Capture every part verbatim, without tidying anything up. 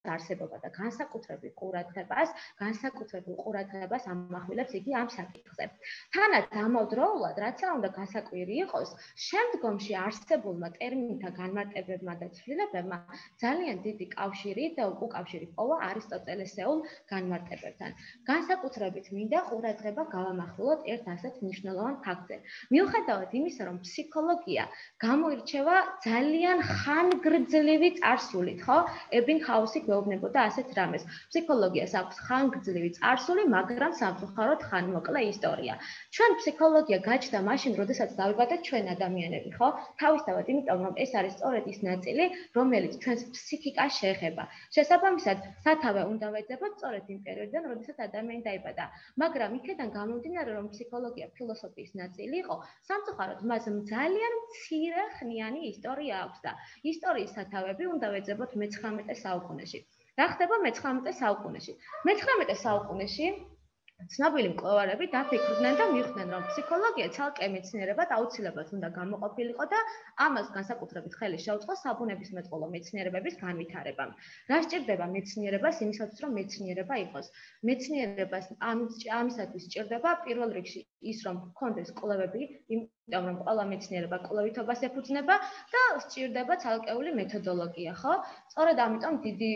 არსებობა და განსაკუთრებულ ყურადღებას, განსაკუთრებულ ყურადღებას ამახვილებს იგი ამ საკითხზე. თანაც ამავდროულად, რაც უნდა გასაკვირი იყოს, შემდგომში არსებულმა ტერმინთა განმარტებებმა და ცვლილებებმა ძალიან დიდი კავშირი და უკავშირი პოვა არისტოტელესეულ განმარტებებთან. განსაკუთრებით მინდა ყურადღება გავამახვილოთ ერთ ასეთ მნიშვნელოვან ფაქტზე. მიუხედავად იმისა, რომ ფსიქოლოგია გამოირჩევა ძალიან ხანგრძლივი წარსულით, ხო? ებინჰაუსი გვეუბნებოდა ასეთ რამეს. ფსიქოლოგიას აქვს ხანგრძლივი წარსული, მაგრამ სამწუხაროდ ხანმოკლე ისტორია. ჩვენ ფსიქოლოგია გაჩნდა მაშინ, როდესაც დავიბადეთ ჩვენ ადამიანები, ხო? თავისთავად, იმიტომ რომ ეს არის სწორედ ის ნაწილი, რომელიც ჩვენს ფსიქიკას შეეხება. შესაბამისად, სათავე უნდა ვეძებოთ სწორედ იმ პერიოდიდან, როდესაც ადამიანი დაიბადა. მაგრამ იქედან გამომდინარე, რომ ფსიქოლოგია ფილოსოფიის ნაწილი იყო, სამწუხაროდ მას ძალიან მცირე ხნიანი ისტორია აქვს და ისტორიის სათავები უნდა ვეძებოთ მეცხრამეტე საუკუნეში. რა ხდება მეცხრამეტე საუკუნეში? მეცხრამეტე საუკუნეში ცნობილი მკვლევარები დაფიქრდნენ და მიხვდნენ, რომ ფსიქოლოგია ცალკე მეცნიერებად აუცილებლად უნდა გამოყოფილიყო და ამას განსაკუთრებით ხელი შეუწყო საბუნებისმეტყველო მეცნიერებების განვითარებამ. რა სჭირდება მეცნიერებას იმისათვის, რომ მეცნიერება იყოს? მეცნიერებას ამისათვის სჭირდება პირველ რიგში ის, რომ ჰქონდეს კვლევები, იმიტომ რომ ყველა მეცნიერება კვლევითობას ეფუძნება და სჭირდება ცალკეული მეთოდოლოგია, ხო? სწორედ ამიტომ დიდი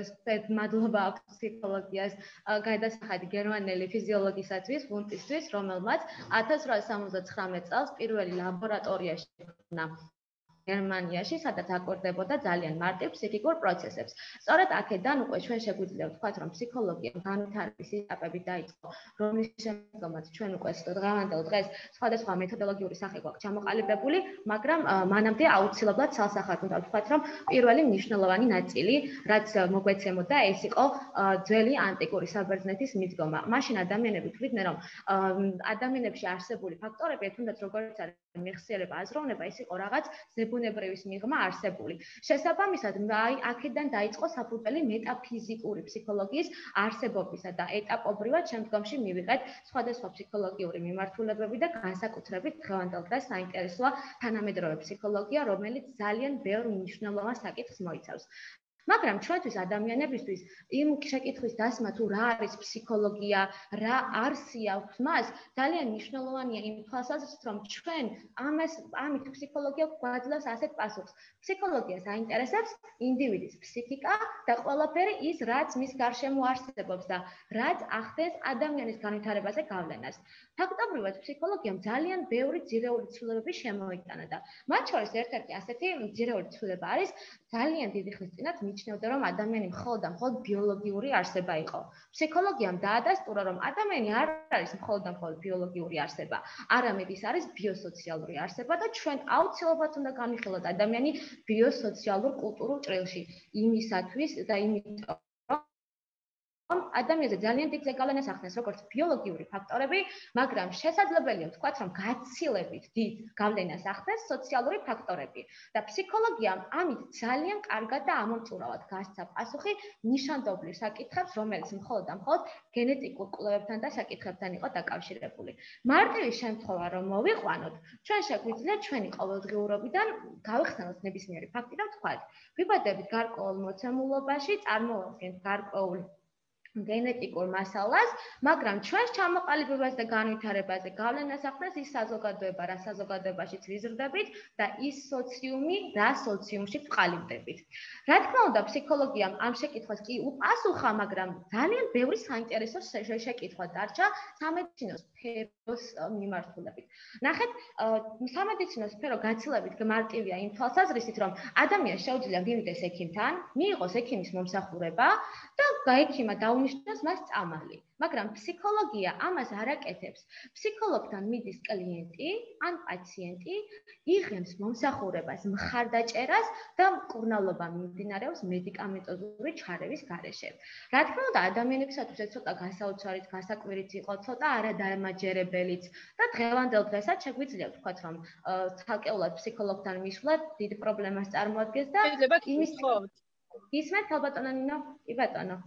მადლობა აქვს ფსიქოლოგიას გადასახადი გერმანელი ფიზიოლოგისათვის, ვუნტისთვის, რომელმაც ათას რვაასი სამოცდათხრამეტ წელს პირველი ლაბორატორია შექმნა გერმანიაში, სადაც აკვირდებოდა ძალიან მარტივ ფსიქიკურ პროცესებს. სწორედ აქედან უკვე ჩვენ შეგვიძლია ვთქვათ, რომ ფსიქოლოგია განვითარების ეტაპებით დაიწყო, რომლის შემდგომაც ჩვენ უკვე დღევანდელ დღეს სხვადასხვა მეთოდოლოგიური სახე გვაქვს ჩამოყალიბებული, მაგრამ მანამდე აუცილებლად ცალსახად უნდა ვთქვათ, რომ პირველი მნიშვნელოვანი ნაწილი, რაც მოგვეცემოდა, ეს იყო ძველი ანტიკური საბერძნეთის მიდგომა. მაშინ ადამიანები თვლიდნენ, რომ ადამიანებში არსებული ფაქტორები, თუნდაც როგორც არის მეხსიერება, აზროვნება, ეს იყო რაღაც ზებუნებრივის მიღმა არსებული. შესაბამისად, აი აქედან დაიწყო საფუძველი მეტაფიზიკური ფსიქოლოგიის არსებობისა და ეტაპობრივად შემდგომში მივიღეთ სხვადასხვა ფსიქოლოგიური მიმართულებები და განსაკუთრებით დღევანდელ დღეს საინტერესოა თანამედროვე ფსიქოლოგია, რომელიც ძალიან ბევრ მნიშვნელოვან საკითხს მოიცავს. მაგრამ ჩვენთვის ადამიანებისთვის იმ შეკითხვის დასმა თუ რა არის ფსიქოლოგია, რა არსი აქვს მას, ძალიან მნიშვნელოვანია იმ თვალსაზრისით, რომ ჩვენ ამას ამით ფსიქოლოგია გვაძლევს ასეთ პასუხს. ფსიქოლოგიას აინტერესებს ინდივიდის ფსიქიკა და ყველაფერი ის, რაც მის გარშემო არსებობს და რაც ახდენს ადამიანის განვითარებაზე გავლენას. ფაქტობრივად ფსიქოლოგიამ ძალიან ბევრი ძირეული ცვლილებები შემოიტანა და მათ შორის ერთ-ერთი ასეთი ძირეული ცვლილება არის ძალიან დიდი ხნის წინათ მიჩნევდა, რომ ადამიანი მხოლოდ და მხოლოდ ბიოლოგიური არსება იყო. ფსიქოლოგიამ დაადასტურა, რომ ადამიანი არ არის მხოლოდ და მხოლოდ ბიოლოგიური არსება, არამედ ის არის ბიოსოციალური არსება და ჩვენ აუცილებლად უნდა განვიხილოთ ადამიანი ბიოსოციალურ კულტურულ ჭრილში იმისათვის და იმიტომ ადამიანზე ძალიან დიდ ზეგავლენას ახდენს როგორც ბიოლოგიური ფაქტორები, მაგრამ შესაძლებელია ვთქვათ, რომ გაცილებით დიდ გავლენას ახდენს სოციალური ფაქტორები. და ფსიქოლოგიამ ამით ძალიან კარგად და ამომწურავად გასცა პასუხი ნიშანდობლივ საკითხებს, რომელიც მხოლოდ და მხოლოდ გენეტიკურ კვლევებთან და საკითხებთან იყო დაკავშირებული. მარტივი შემთხვევა რომ მოვიყვანოთ, ჩვენ შეგვიძლია ჩვენი ყოველდღიურობიდან გავიხსენოთ ნებისმიერი ფაქტი და ვთქვათ, ვიბადებით გარკვეულ მოცემულობაში, წარმოვადგენთ გარკვეულ გენეტიკურ მასალას, მაგრამ ჩვენს ჩამოყალიბებას და განვითარებაზე გავლენას ახდენს ის საზოგადოება, რა საზოგადოებაშიც ვიზრდებით და ის სოციუმი, რა სოციუმში ვყალიბდებით. რა თქმა უნდა, ფსიქოლოგიამ ამ შეკითხვას კი უპასუხა, მაგრამ ძალიან ბევრი საინტერესო შეკითხვა დარჩა სამედიცინო სფეროს მიმართულებით. ნახეთ, სამედიცინო სფერო გაცილებით მარტივია იმ თვალსაზრისით, რომ ადამიანს შეუძლია მივიდეს ექიმთან, მიიღოს ექიმის მომსახურება და გაექიმა დაუნიშნოს მას წამალი. მაგრამ ფსიქოლოგია ამას არ აკეთებს. ფსიქოლოგთან მიდის კლიენტი ან პაციენტი, იღებს მომსახურებას, მხარდაჭერას და მკურნალობა მიმდინარეობს მედიკამენტოზური ჩარევის გარეშე. რა თქმა უნდა, ადამიანებისათვის ეს ცოტა გასაოცარიც, გასაკვირიც იყო, ცოტა არადამაჯერებელიც და დღევანდელ დღესაც შეგვიძლია ვთქვათ, რომ ცალკეულად ფსიქოლოგთან მისვლა დიდ პრობლემას წარმოადგენს და შეიძლება გითხოვთ. ისმენთ ალბათო ნინო? კი ბატონო.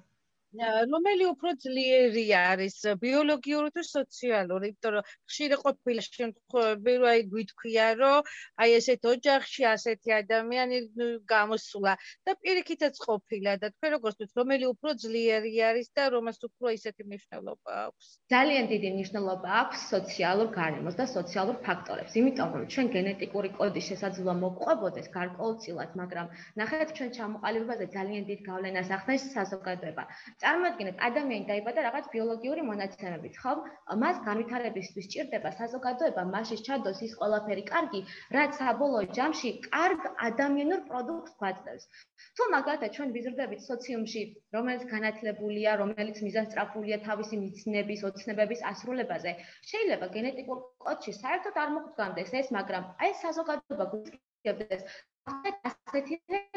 რომელი უფრო ძლიერი არის ბიოლოგიური თუ სოციალური, იმიტომ რომ ხშირი ყოფილი შემთხვევები რომ აი გვითქვია რომ აი ესეთ ოჯახში ასეთი ადამიანი გამოსულა და პირიქითაც ყოფილა და თქვენ როგორც ვთქვით რომელი უფრო ძლიერი არის და რომელს უფრო ისეთი მნიშვნელობა აქვს. ძალიან დიდი მნიშვნელობა აქვს სოციალურ გარემოს და სოციალურ ფაქტორებს, იმიტომ რომ ჩვენ გენეტიკური კოდის შესაძლოა მოვყვებოდეს გარკვეულწილად, მაგრამ ნახეთ ჩვენ ჩამოყალიბებაზე ძალიან დიდ გავლენას ახდენს საზოგადოება. წარმოიდგინეთ, ადამიანი დაიბადა რაღაც ბიოლოგიური მონაცემებით, ხო? მას განვითარებისთვის სჭირდება საზოგადოება, მასში ჩადოს ის ყველაფერი კარგი, რაც საბოლოო ჯამში კარგ ადამიანურ პროდუქტს გვაძლევს. თუ მაგალითად ჩვენ ვიზრდებით სოციუმში, რომელიც განათლებულია, რომელიც მიზანსწრაფულია თავისი მიცნების, ოცნებების ასრულებაზე, შეიძლება გენეტიკურ კოდში საერთოდ არ მოგვდგამდეს ეს, მაგრამ აი საზოგადოება გვიწყებდეს ასეთი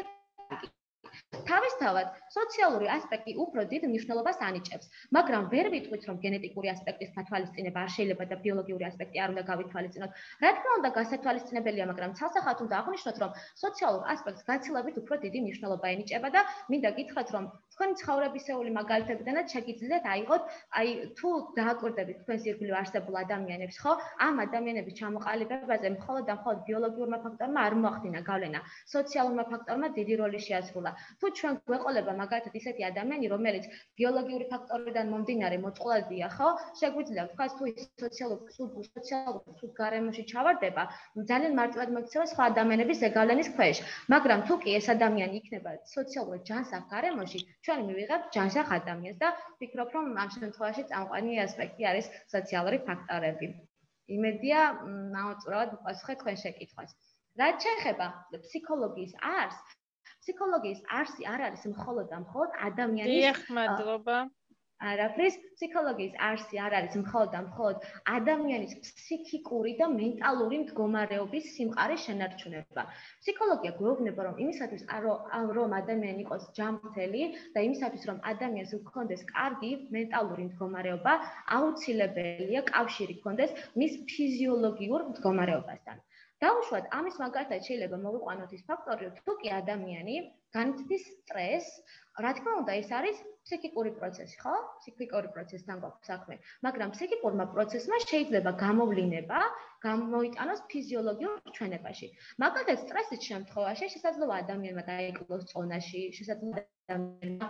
თავისთავად სოციალური ასპექტი უფრო დიდ მნიშვნელობას ანიჭებს, მაგრამ ვერ ვიტყვით, რომ გენეტიკური ასპექტის გათვალისწინება არ შეიძლება და ბიოლოგიური ასპექტი არ უნდა გავითვალისწინოთ. რა თქმა უნდა, გასათვალისწინებელია, მაგრამ ცალსახად უნდა აღვნიშნოთ, რომ სოციალურ ასპექტს გაცილებით უფრო დიდი მნიშვნელობა ენიჭება და მინდა გითხრათ, რომ თქვენი ცხოვრებისეული მაგალითებიდანაც შეგიძლიათ აიღოთ, აი თუ დააკვირდებით თქვენს ირგვლივ არსებულ ადამიანებს, ხო? ამ ადამიანების ჩამოყალიბებაზე მხოლოდ და მხოლოდ ბიოლოგიურმა ფაქტორმა არ მოახდინა გავლენა, სოციალურმა ფაქტორმა დიდი როლი შეასრულა. თუ ჩვენ გვეყოლება მაგალითად ისეთი ადამიანი, რომელიც ბიოლოგიური ფაქტორიდან მომდინარე მოწყვლადია, ხო? შეგვიძლია ვთქვათ, თუ ის სოციალურ სოციალურ გარემოში ჩავარდება, ძალიან მარტივად მოიქცევა სხვა ადამიანების ზეგავლენის ქვეშ. მაგრამ თუ კი ეს ადამიანი იქნება სოციალურად ჯანსაღ გარემოში, ჩვენ მივიღებთ ჯანსაღ ადამიანს და ვფიქრობ, რომ ამ შემთხვევაში წამყვანი ასპექტი არის სოციალური ფაქტორები. იმედია, ნაუწურავად ვიპასუხე თქვენ შეკითხვას. რაც შეეხება ფსიქოლოგიის არსს, ფსიქოლოგიის არსი არ არის მხოლოდ და მხოლოდ ადამიანის დიახ, მადლობა. არაფრის ფსიქოლოგიის არსი არ არის მხოლოდ და მხოლოდ ადამიანის ფსიქიკური და მენტალური მდგომარეობის სიმყარის შენარჩუნება. ფსიქოლოგია გვეუბნება, რომ იმისათვის, რომ ადამიანი იყოს ჯანმრთელი და იმისათვის, რომ ადამიანს ჰქონდეს კარგი მენტალური მდგომარეობა, აუცილებელია კავშირი ჰქონდეს მის ფიზიოლოგიურ მდგომარეობასთან. დაუშვათ, ამის მაგალითად შეიძლება მოვიყვანოთ ის ფაქტორი, თუ კი ადამიანი განიცდის სტრესს, რა თქმა უნდა, ეს არის ფსიქიკური პროცესი, ხო? ფსიქიკური პროცესთან გვაქვს საქმე, მაგრამ ფსიქიკურმა პროცესმა შეიძლება გამოვლინება გამოიტანოს ფიზიოლოგიურ ჩვენებაში. მაგალითად, სტრესის შემთხვევაში შესაძლოა ადამიანმა დაიკლოს წონაში, შესაძლოა ადამიანმა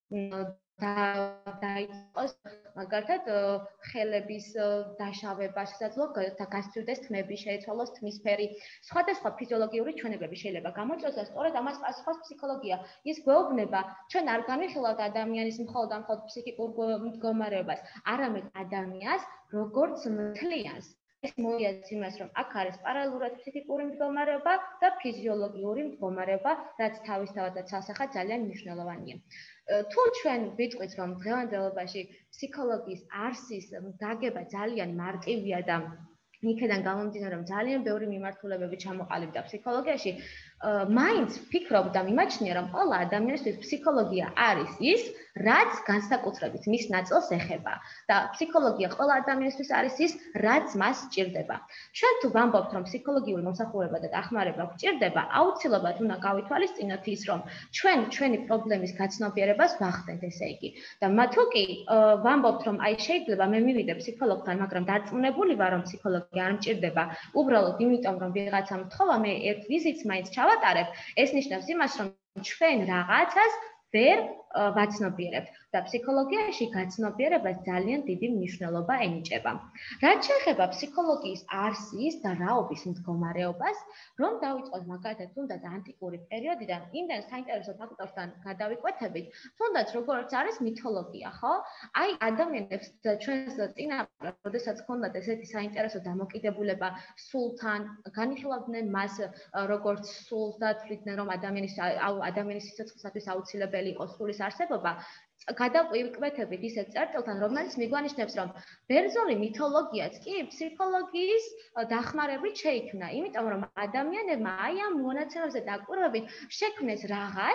დაიწყოს მაგალითად ხელების დაშავება, შესაძლოა გასცვიდეს თმები, შეეცვალოს თმისფერი. სხვადასხვა ფიზიოლოგიური ჩვენებები შეიძლება გამოიწვიოს და სწორედ ამას პასუხობს ფსიქოლოგია. ის გვეუბნება, ჩვენ არ განვიხილავთ ადამიანის მხოლოდ და მხოლოდ ფსიქიკურ მდგომარეობას, არამედ ადამიანს როგორც მთლიანს. ეს მოიაზრებს იმას, რომ აქ არის პარალელურად ფსიქიკური მდგომარეობა და ფიზიოლოგიური მდგომარეობა, რაც თავისთავად და ცალსახად ძალიან მნიშვნელოვანია. თუ ჩვენ ვიტყვით, რომ დღევანდელობაში ფსიქოლოგიის არსის გაგება ძალიან მარტივია და იქედან გამომდინარე, რომ ძალიან ბევრი მიმართულებები ჩამოყალიბდა ფსიქოლოგიაში, მაინც ვფიქრობ და მიმაჩნია, რომ ყველა ადამიანისთვის ფსიქოლოგია არის ის, რაც განსაკუთრებით მის ნაწილს ეხება და ფსიქოლოგია ყველა ადამიანისთვის არის ის, რაც მას სჭირდება. ჩვენ თუ ვამბობთ, რომ ფსიქოლოგიური მომსახურება და დახმარება გვჭირდება, აუცილებლად უნდა გავითვალისწინოთ ის, რომ ჩვენ ჩვენი პრობლემის გაცნობიერებას ვახდენთ, ესე იგი. და თუ კი ვამბობთ, რომ აი შეიძლება მე მივიდე ფსიქოლოგთან, მაგრამ დარწმუნებული ვარ, რომ ფსიქოლოგი არ მჭირდება, უბრალოდ იმიტომ, რომ ვიღაცა მთხოვა, მე ერთ ვიზიტს მაინც ჩავატარებ, ეს ნიშნავს იმას, რომ ჩვენ რაღაცას ვერ ვაცნობიერებთ და ფსიქოლოგიაში გაცნობიერებას ძალიან დიდი მნიშვნელობა ენიჭება. რაც შეეხება ფსიქოლოგიის არსის და რაობის მდგომარეობას, რომ დავიწყოთ მაგალითად თუნდაც ანტიკური პერიოდიდან, იმდენ საინტერესო ფაქტორთან გადავიკვეთებით, თუნდაც როგორც არის მითოლოგია, ხო? აი ადამიანებს ჩვენს წინაპრებს, როდესაც ჰქონდათ ესეთი საინტერესო დამოკიდებულება სულთან, განიხილავდნენ მას როგორც სულს და თვლიდნენ, რომ ადამიანის ადამიანის სიცოცხლისათვის აუცილებელი იყო სულის არსებობა. გადავიკვეთებით ისეთ წერტილთან, რომელიც მიგვანიშნებს, რომ ბერძნული მითოლოგიაც კი ფსიქოლოგიის დახმარებით შეიქმნა, იმიტომ რომ ადამიანებმა აი ამ მონაცემებზე დაკვირვებით შექმნეს რაღაც,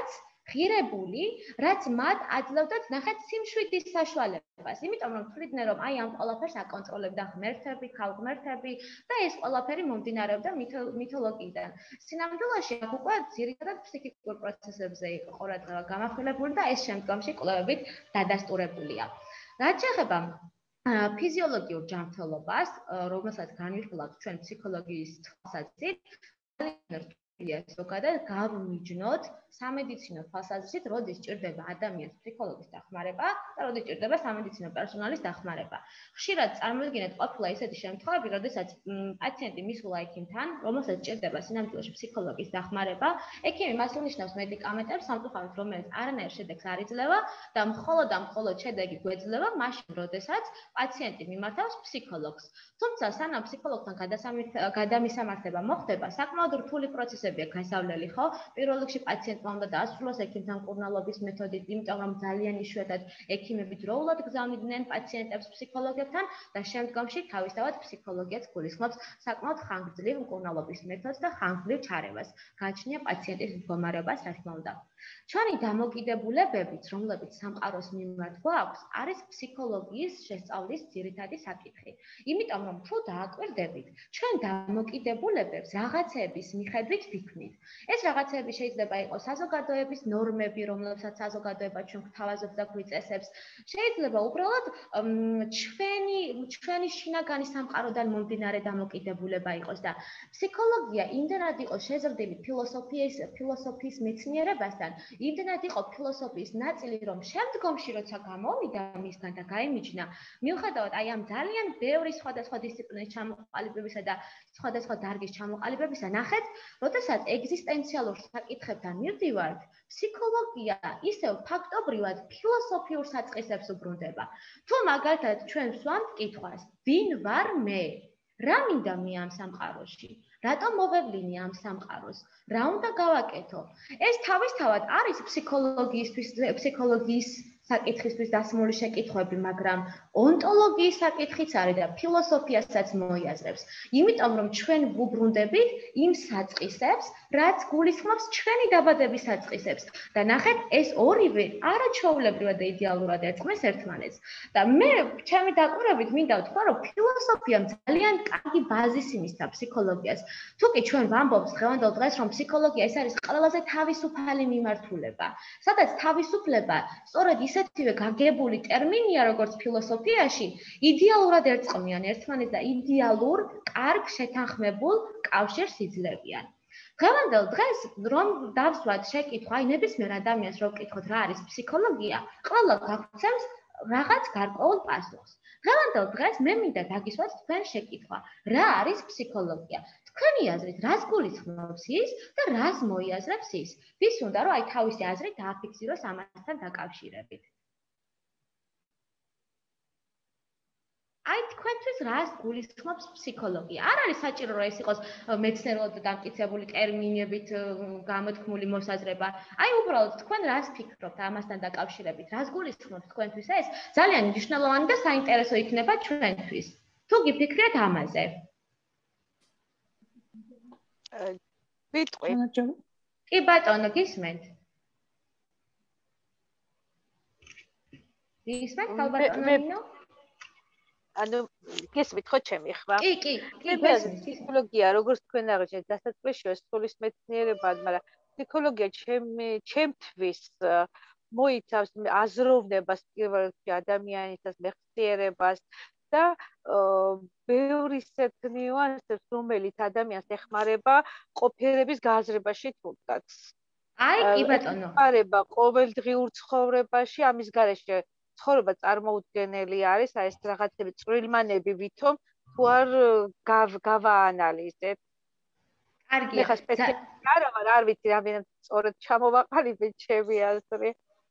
ღირებული, რაც მათ აძლევდათ ნახეთ სიმშვიდის საშუალებას. იმიტომ რომ თვლიდნენ რომ აი ამ ყველაფერს აკონტროლებდა ღმერთები, ქალღმერთები და ეს ყველაფერი მომდინარეობდა მითოლოგიიდან. სინამდვილეში აქ უკვე ძირითადად ფსიქიკურ პროცესებზე იყო ყურადღება გამახვილებული და ეს შემდგომში კვლევებით დადასტურებულია. რაც შეეხება ფიზიოლოგიურ ჯანმრთელობას, რომელსაც განვიხილავთ ჩვენ ფსიქოლოგიის თვალსაზრისით, ზოგადად გავმიჯნოთ სამედიცინო თვალსაზრისით, როდის ჭირდება ადამიანს ფსიქოლოგის დახმარება და როდის ჭირდება სამედიცინო პერსონალის დახმარება. ხშირად წარმოიდგინეთ ყოფილა ისეთი შემთხვევები, როდესაც პაციენტი მისულა ექიმთან, რომელსაც ჭირდება სინამდვილეში ფსიქოლოგის დახმარება, ექიმი მას უნიშნავს მედიკამენტებს, სამწუხაროდ რომელიც არანაირ შედეგს არ იძლევა და მხოლოდ და მხოლოდ შედეგი გვეძლევა მაშინ, როდესაც პაციენტი მიმართავს ფსიქოლოგს. თუმცა სანამ ფსიქოლოგთან გადამისამართება მოხდება, საკმაოდ რთული პროცესებია გასავლელი, ხო? პირველ რიგში პაციენტმა უნდა დაასრულოს ექიმთან მკურნალობის მეთოდით, იმიტომ რომ ძალიან იშვიათად ექიმები დროულად გზავნიდნენ პაციენტებს ფსიქოლოგებთან და შემდგომში თავისთავად ფსიქოლოგიაც გულისხმობს საკმაოდ ხანგრძლივ მკურნალობის მეთოდს და ხანგრძლივ ჩარევას. გააჩნია პაციენტის მდგომარეობას, რა თქმა უნდა. ჩვენი დამოკიდებულებებით, რომლებიც სამყაროს მიმართ გვაქვს, არის ფსიქოლოგიის შესწავლის ძირითადი საკითხი. იმიტომ რომ თუ დააკვირდებით, ჩვენ დამოკიდებულებებს რაღაცეების მიხედვით ვიქმნით. ეს რაღაცეები შეიძლება იყოს საზოგადოების ნორმები, რომლებსაც საზოგადოება ჩვენ გვთავაზობს და გვიწესებს. შეიძლება უბრალოდ ჩვენი ჩვენი შინაგანი სამყაროდან მომდინარე დამოკიდებულება იყოს და ფსიქოლოგია იმდენად იყო შეზრდილი ფილოსოფიის ფილოსოფიის მეცნიერებასთან, იმდენად იყო ფილოსოფიის ნაწილი, რომ შემდგომში როცა გამოვიდა მისგან და გაიმიჯნა, მიუხედავად აი ამ ძალიან ბევრი სხვადასხვა დისციპლინის ჩამოყალიბებისა და სხვადასხვა დარგის ჩამოყალიბებისა, ნახეთ, როდესაც ეგზისტენციალურ საკითხებთან მივდივართ, ფსიქოლოგია ისევ ფაქტობრივად ფილოსოფიურ საწყისებს უბრუნდება. თუ მაგალითად ჩვენ ვსვამთ კითხვას, ვინ ვარ მე? რა მინდა მე ამ სამყაროში? რატომ მოვევლინე ამ სამყაროს? რა უნდა გავაკეთო? ეს თავისთავად არის ფსიქოლოგიისთვის, ფსიქოლოგიის საკითხისთვის დასმული შეკითხვები, მაგრამ ონტოლოგიის საკითხიც არის და ფილოსოფიასაც მოიაზრებს. იმიტომ რომ ჩვენ ვუბრუნდებით იმ საწყისებს, რაც გულისხმობს ჩვენი დაბადების საწყისებს. და ნახეთ, ეს ორივე არაჩვეულებრივად და იდეალურად ერწყმის ერთმანეთს. და მე ჩემი დაკვირვებით მინდა ვთქვა, რომ ფილოსოფიამ ძალიან კარგი ბაზისი მისცა ფსიქოლოგიას. თუკი ჩვენ ვამბობთ დღევანდელ დღეს, რომ ფსიქოლოგია ეს არის ყველაზე თავისუფალი მიმართულება, სადაც თავისუფლება სწორედ ისეთივე გაგებული ტერმინია, როგორც ფილოსოფიაში, იდეალურად ერწყმიან ერთმანეთს და იდეალურ, კარგ შეთანხმებულ კავშირს იძლევიან. დღევანდელ დღეს რომ დავსვათ შეკითხვა, აი ნებისმიერ ადამიანს რომ ვკითხოთ რა არის ფსიქოლოგია, ყველა გაგცემს რაღაც გარკვეულ პასუხს. დღევანდელ დღეს მე მინდა დაგისვათ თქვენ შეკითხვა, რა არის ფსიქოლოგია? თქვენი აზრით, რას გულისხმობს ის და რას მოიაზრებს ის? ვის უნდა რომ აი თავისი აზრი დააფიქსიროს ამასთან დაკავშირებით? აი თქვენთვის რას გულისხმობს ფსიქოლოგია? არ არის საჭირო რომ ეს იყოს მეცნიერულად დამტკიცებული ტერმინებით გამოთქმული მოსაზრება. აი უბრალოდ თქვენ რას ფიქრობთ ამასთან დაკავშირებით? რას გულისხმობს თქვენთვის ეს? ძალიან მნიშვნელოვანი და საინტერესო იქნება ჩვენთვის. თუ გიფიქრეთ ამაზე. ვიტყვი. კი ბატონო, გისმენთ? გისმენთ ბატონო ნინო? ანუ გესმით ხო ჩემი ხმა? კი, კი, კი, ფსიქოლოგია, როგორც თქვენ აღნიშნეთ, დასაწყისშია სულის მეცნიერება, მაგრამ ფსიქოლოგია ჩემი ჩემთვის მოიცავს აზროვნებას პირველ რიგში ადამიანის მეხსიერებას და ბევრი ისეთ ნიუანსებს, რომელიც ადამიანს ეხმარება ყოფიერების გააზრებაში თუნდაც. აი, კი ბატონო. ეხმარება ყოველდღიურ ცხოვრებაში, ამის გარეშე ცხოვრება წარმოუდგენელი არის, აი ეს რაღაცები წვრილმანები ვითომ თუ არ გავაანალიზეთ. კარგია. ეხლა სპეციალისტი არა ვარ, არ ვიცი რამდენად სწორად ჩამოვაყალიბეთ ჩემი აზრი.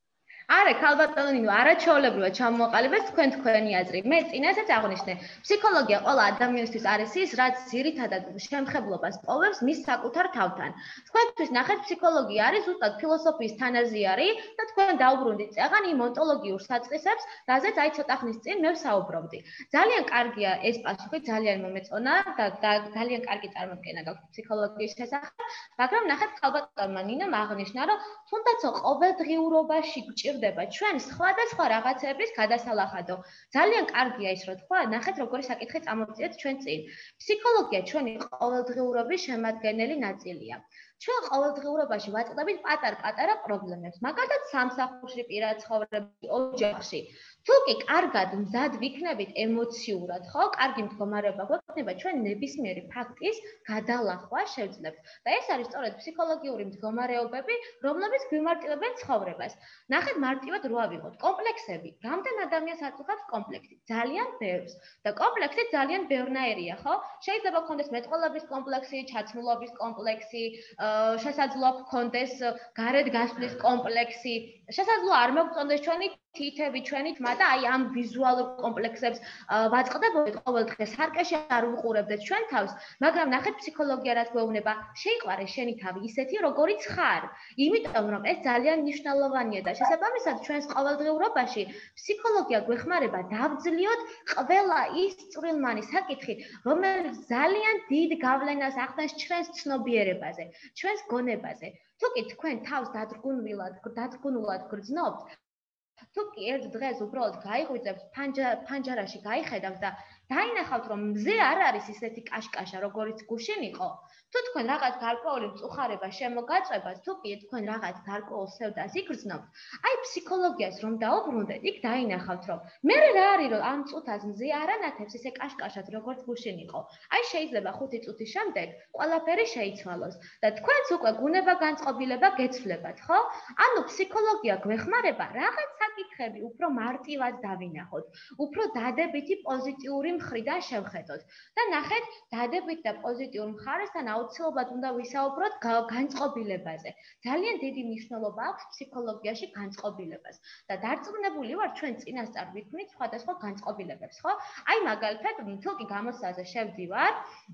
არა, ქალბატონო ნინო, არაჩვეულებრივად ჩამოყალიბეს თქვენ თქვენი აზრი. მე წინასაც აღნიშნე, ფსიქოლოგია ყველა ადამიანისთვის არის ის, რაც ძირითადად შემხებლობას პოვებს მის საკუთარ თავთან. თქვენთვის ნახეთ, ფსიქოლოგია არის ზუსტად ფილოსოფიის თანაზიარი და თქვენ დაუბრუნდით წეგან იმ ონტოლოგიურ საწყისებს, რაზეც აი ცოტა ხნის წინ მე ვსაუბრობდი. ძალიან კარგია ეს პასუხი, ძალიან მომეწონა და ძალიან კარგი წარმოდგენა გაქვთ ფსიქოლოგიის შესახებ, მაგრამ ნახეთ, ქალბატონმა ნინომ აღნიშნა, რომ თუნდაც ყოველდღიურობაში გვჭირდება ჩვენ სხვადასხვა რაღაცების გადასალახადო. ძალიან კარგია ის, რომ თქვა, ნახეთ როგორი საკითხი წამოვწიეთ ჩვენ წინ. ფსიქოლოგია ჩვენი ყოველდღიურობის შემადგენელი ნაწილია. ჩვენ ყოველდღიურობაში ვაწყდებით პატარ-პატარა პრობლემებს, მაგალითად სამსახურში, პირად ცხოვრებაში, ოჯახში. თუ კი კარგად მზად ვიქნებით ემოციურად, ხო, კარგი მდგომარეობა გვექნება, ჩვენ ნებისმიერი ფაქტის გადალახვა შევძლებთ. და ეს არის სწორედ ფსიქოლოგიური მდგომარეობები, რომლებიც გვიმარტივებენ ცხოვრებას. ნახეთ, მარტივად რო ავიღოთ, კომპლექსები. რამდენ ადამიანს აწუხებს კომპლექსი? ძალიან ბევრს. და კომპლექსი ძალიან ბევრნაირია, ხო? შეიძლება გქონდეს მეტყველების კომპლექსი, ჩაცმულობის კომპლექსი, შესაძლოა გქონდეს გარეთ გასვლის კომპლექსი, შესაძლოა არ მოგწონდეს ჩვენი თითები, ჩვენი თმა და აი ამ ვიზუალურ კომპლექსებს ვაწყდებოდეთ ყოველ დღე სარკეში არ ვუყურებდეთ ჩვენ თავს, მაგრამ ნახეთ ფსიქოლოგია რაც გვეუბნება, შეიყვარე შენი თავი ისეთი, როგორიც ხარ. იმიტომ რომ ეს ძალიან მნიშვნელოვანია და შესაბამისად ჩვენს ყოველდღიურობაში ფსიქოლოგია გვეხმარება დავძლიოთ ყველა ის წვრილმანი საკითხი, რომელიც ძალიან დიდ გავლენას ახდენს ჩვენს ცნობიერებაზე, ჩვენს გონებაზე. თუ კი თქვენ თავს დადგუნულად, დადგუნულად გრძნობთ, თუ კი ერთ დღეს უბრალოდ გაიღვიძებთ ფანჯარაში გაიხედავთ და დაინახავთ რომ მზე არ არის ისეთი კაშკაშა როგორიც გუშინ იყო, თუ თქვენ რაღაც გარკვეული მწუხარება შემოგაწვებათ, თუ კი თქვენ რაღაც გარკვეულ სევდას იგრძნობთ, აი ფსიქოლოგიას რომ დაუბრუნდეთ, იქ დაინახავთ რომ მე რა არის რომ ამ წუთას მზე არ ანათებს ისე კაშკაშად როგორც გუშინ იყო. აი შეიძლება ხუთი წუთის შემდეგ ყველაფერი შეიცვალოს და თქვენც უკვე გუნება განწყობილება გეცვლებათ, ხო? ანუ ფსიქოლოგია გვეხმარება რაღაც საკითხები უფრო მარტივად დავინახოთ, უფრო დადებითი პოზიტიური მხრიდან შევხედოთ. და ნახეთ, დადებით და პოზიტიურ მხარესთან აუცილებლად უნდა ვისაუბროთ განწყობილებაზე. ძალიან დიდი მნიშვნელობა აქვს ფსიქოლოგიაში განწყობილებას. და დარწმუნებული ვარ, ჩვენ წინასწარ ვიქმნით სხვადასხვა განწყობილებებს, ხო? აი მაგალითად, თუ კი გამოცდაზე შევდივარ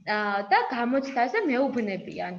და გამოცდაზე მეუბნებიან.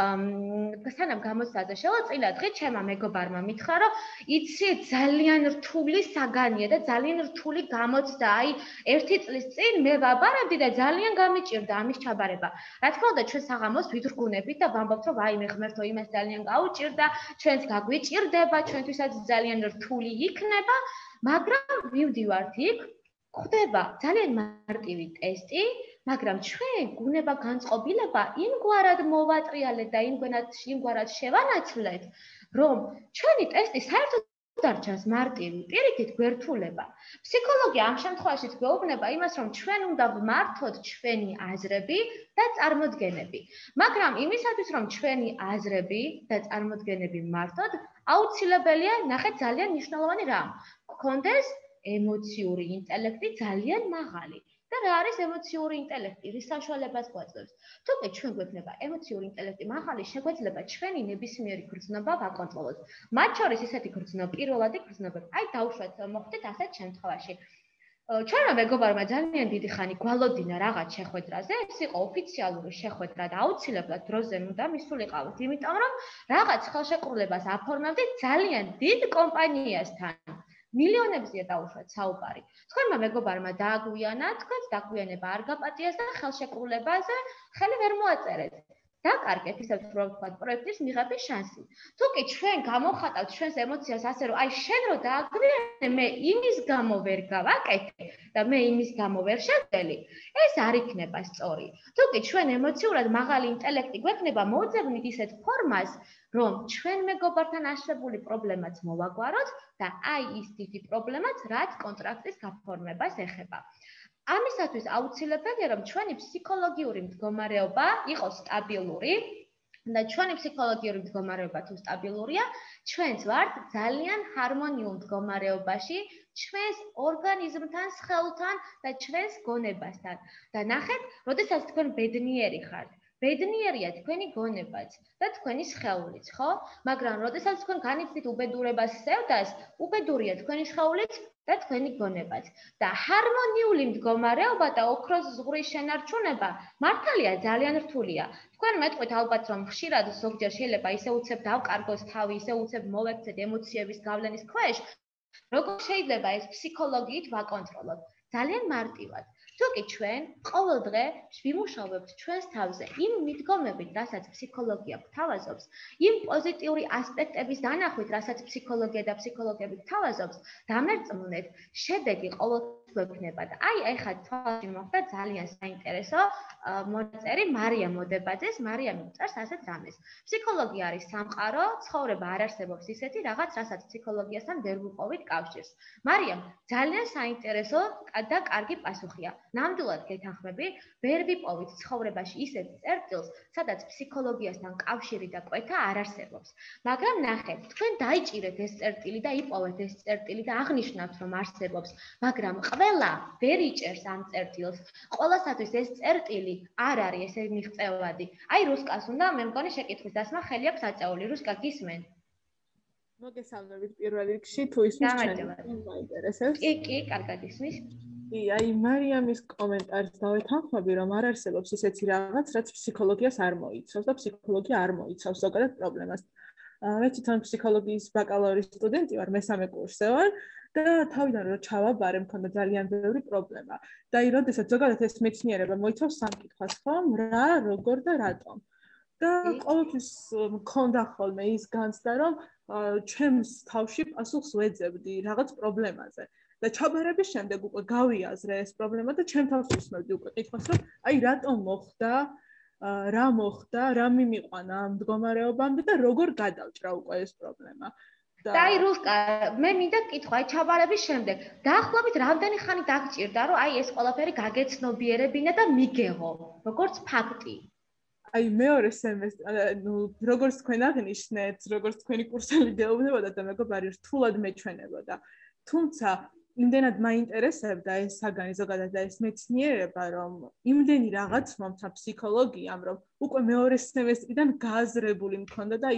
სანამ გამოცდაზე შევა, წინა დღით ჩემმა მეგობარმა მითხრა, რომ იცი ძალიან რთული საგანია და ძალიან რთული გამოცდა. აი, ერთი წლის წინ მე ვაბარებდი და ძალიან გამიჭირდა ამის ჩაბარება. რა თქმა უნდა, ჩვენ საღამოს ვიძრგუნებით და ვამბობთ, რომ აი მე ღმერთო, იმას ძალიან გაუჭირდა, ჩვენც გაგვიჭირდება, ჩვენთვისაც ძალიან რთული იქნება, მაგრამ მივდივართ იქ, ხდება ძალიან მარტივი ტესტი, მაგრამ ჩვენ გუნება განწყობილება იმგვარად მოვატრიალეთ და იმგვარად შევანაცვლეთ, რომ ჩვენი ტესტი საერთოდ დარჩას მარტივი, პირიქით გვერდთულება. ფსიქოლოგია ამ შემთხვევაში გვეუბნება იმას, რომ ჩვენ უნდა ვმართოთ ჩვენი აზრები და წარმოდგენები. მაგრამ იმისათვის, რომ ჩვენი აზრები და წარმოდგენები ვმართოთ, აუცილებელია, ნახეთ, ძალიან მნიშვნელოვანი რამ. გქონდეს ემოციური ინტელექტი ძალიან მაღალი. და რა არის ემოციური ინტელექტი? რის საშუალებას გვაძლევს? თუ კი ჩვენ გვექნება ემოციური ინტელექტი მაღალი, შეგვეძლება ჩვენი ნებისმიერი გრძნობა ვაკონტროლოთ. მათ შორის ისეთი გრძნობა, პირველადი გრძნობები. აი დავუშვათ, მოხდეთ ასეთ შემთხვევაში. ჩვენმა მეგობარმა ძალიან დიდი ხანი გვალოდინა რაღაც შეხვედრაზე, ეს იყო ოფიციალური შეხვედრა და აუცილებლად დროზე უნდა მისულიყავით, იმიტომ რომ რაღაც ხელშეკრულებას აფორმებდით ძალიან დიდ კომპანიასთან. მილიონებზეა დაუშვათ საუბარი. თქვენმა მეგობარმა დააგვიანა, თქვენს დაგვიანება არ გაპატიეს და ხელშეკრულებაზე ხელი ვერ მოაწერეთ. დაკარგეთ, ისე რომ ვთქვათ, პროექტის მიღების შანსი. თუ კი ჩვენ გამოვხატავთ ჩვენს ემოციას ასე, რომ აი შენ რო დააგვიანე, მე იმის გამო ვერ გავაკეთე და მე იმის გამო ვერ შევდელი, ეს არ იქნება სწორი. თუ კი ჩვენ ემოციურად მაღალი ინტელექტი გვექნება, მოვძებნით ისეთ ფორმას, რომ ჩვენ მეგობართან არსებული პრობლემაც მოვაგვაროთ და აი ის დიდი პრობლემაც, რაც კონტრაქტის გაფორმებას ეხება. ამისათვის აუცილებელია, რომ ჩვენი ფსიქოლოგიური მდგომარეობა იყოს სტაბილური და ჩვენი ფსიქოლოგიური მდგომარეობა თუ სტაბილურია, ჩვენც ვართ ძალიან ჰარმონიულ მდგომარეობაში, ჩვენს ორგანიზმთან, სხეულთან და ჩვენს გონებასთან. და ნახეთ, როდესაც თქვენ ბედნიერი ხართ ბედნიერია თქვენი გონებაც და თქვენი სხეულიც, ხო? მაგრამ როდესაც თქვენ განიცდით უბედურებას სევდას, უბედურია თქვენი სხეულიც და თქვენი გონებაც. და ჰარმონიული მდგომარეობა და ოქროს ზღვრის შენარჩუნება მართალია ძალიან რთულია. თქვენ მეტყვით ალბათ რომ ხშირად ზოგჯერ შეიძლება ისე უცებ დავკარგოს თავი, ისე უცებ მოვექცეთ ემოციების გავლენის ქვეშ, როგორ შეიძლება ეს ფსიქოლოგიით ვაკონტროლოთ? ძალიან მარტივად. თუკი ჩვენ ყოველ დღე ვიმუშავებთ ჩვენს თავზე იმ მიდგომებით, რასაც ფსიქოლოგია გვთავაზობს, იმ პოზიტიური ასპექტების დანახვით, რასაც ფსიქოლოგია და ფსიქოლოგები გვთავაზობს, დამერწმუნეთ, შედეგი ყოველთვის გვექნება და აი ეხლა თვალში მოხდა ძალიან საინტერესო მონაწერი მარია მოდებაძეს, მარია მიწერს ასეთ რამეს. ფსიქოლოგია არის სამყარო, ცხოვრება არ არსებობს ისეთი რაღაც, რასაც ფსიქოლოგიასთან ვერ ვუყოვით კავშირს. მარიამ ძალიან საინტერესო და კარგი პასუხია. ნამდვილად გეთანხმები, ვერ ვიპოვით ცხოვრებაში ისეთ წერტილს, სადაც ფსიქოლოგიასთან კავშირი და კვეთა არ არსებობს. მაგრამ ნახეთ, თქვენ დაიჭირეთ ეს წერტილი და იპოვეთ ეს წერტილი და აღნიშნავთ, რომ არსებობს, მაგრამ ყველა ვერ იჭერს ამ წერტილს. ყველასათვის ეს წერტილი არ არის ესე მიღწევადი. აი რუსკას უნდა მე მგონი შეკითხვის დასმა ხელი აქვს აწეული. რუსკა გისმენ? მოგესალმებით პირველ რიგში, თუ ისმის ჩემს მაინტერესებს. კი, კი, კარგად ისმის. კი, აი მარიამის კომენტარს დავეთანხმები, რომ არ არსებობს ისეთი რაღაც, რაც ფსიქოლოგიას არ მოიცავს და ფსიქოლოგია არ მოიცავს ზოგადად პრობლემას. მე თვითონ ფსიქოლოგიის ბაკალავრის სტუდენტი ვარ, მესამე კურსზე ვარ და თავიდან რომ ჩავაბარე, მქონდა ძალიან ბევრი პრობლემა. და აი, როდესაც ზოგადად ეს მეცნიერება მოიცავს სამკითხვას, ხომ, რა, როგორ და რატომ. და ყოველთვის მქონდა ხოლმე ის განცდა, რომ ჩემს თავში პასუხს ვეძებდი რაღაც პრობლემაზე. და ჩაბარების შემდეგ უკვე გავიაზრე ეს პრობლემა და ჩემ თავს ვისმევდი უკვე კითხვას, რომ აი რატომ მოხდა, რა მოხდა, რა მიმიყვანა ამ მდგომარეობამდე და როგორ გადავჭრა უკვე ეს პრობლემა. და აი რუსკა, მე მინდა კითხვა, აი ჩაბარების შემდეგ, დაახლოებით რამდენი ხანი დაგჭირდა, რომ აი ეს ყველაფერი გაგეცნობიერებინა და მიგეღო, როგორც ფაქტი. აი მეორე სემესტრი, ნუ როგორც თქვენ აღნიშნეთ, როგორც თქვენი კურსელი გეუბნებოდა და მეგობარი რთულად მეჩვენებოდა. თუმცა იმდენად მაინტერესებდა ეს საგანი ზოგადად და ეს მეცნიერება, რომ იმდენი რაღაც მომცა ფსიქოლოგიამ, რომ უკვე მეორე სემესტრიდან გააზრებული მქონდა და აი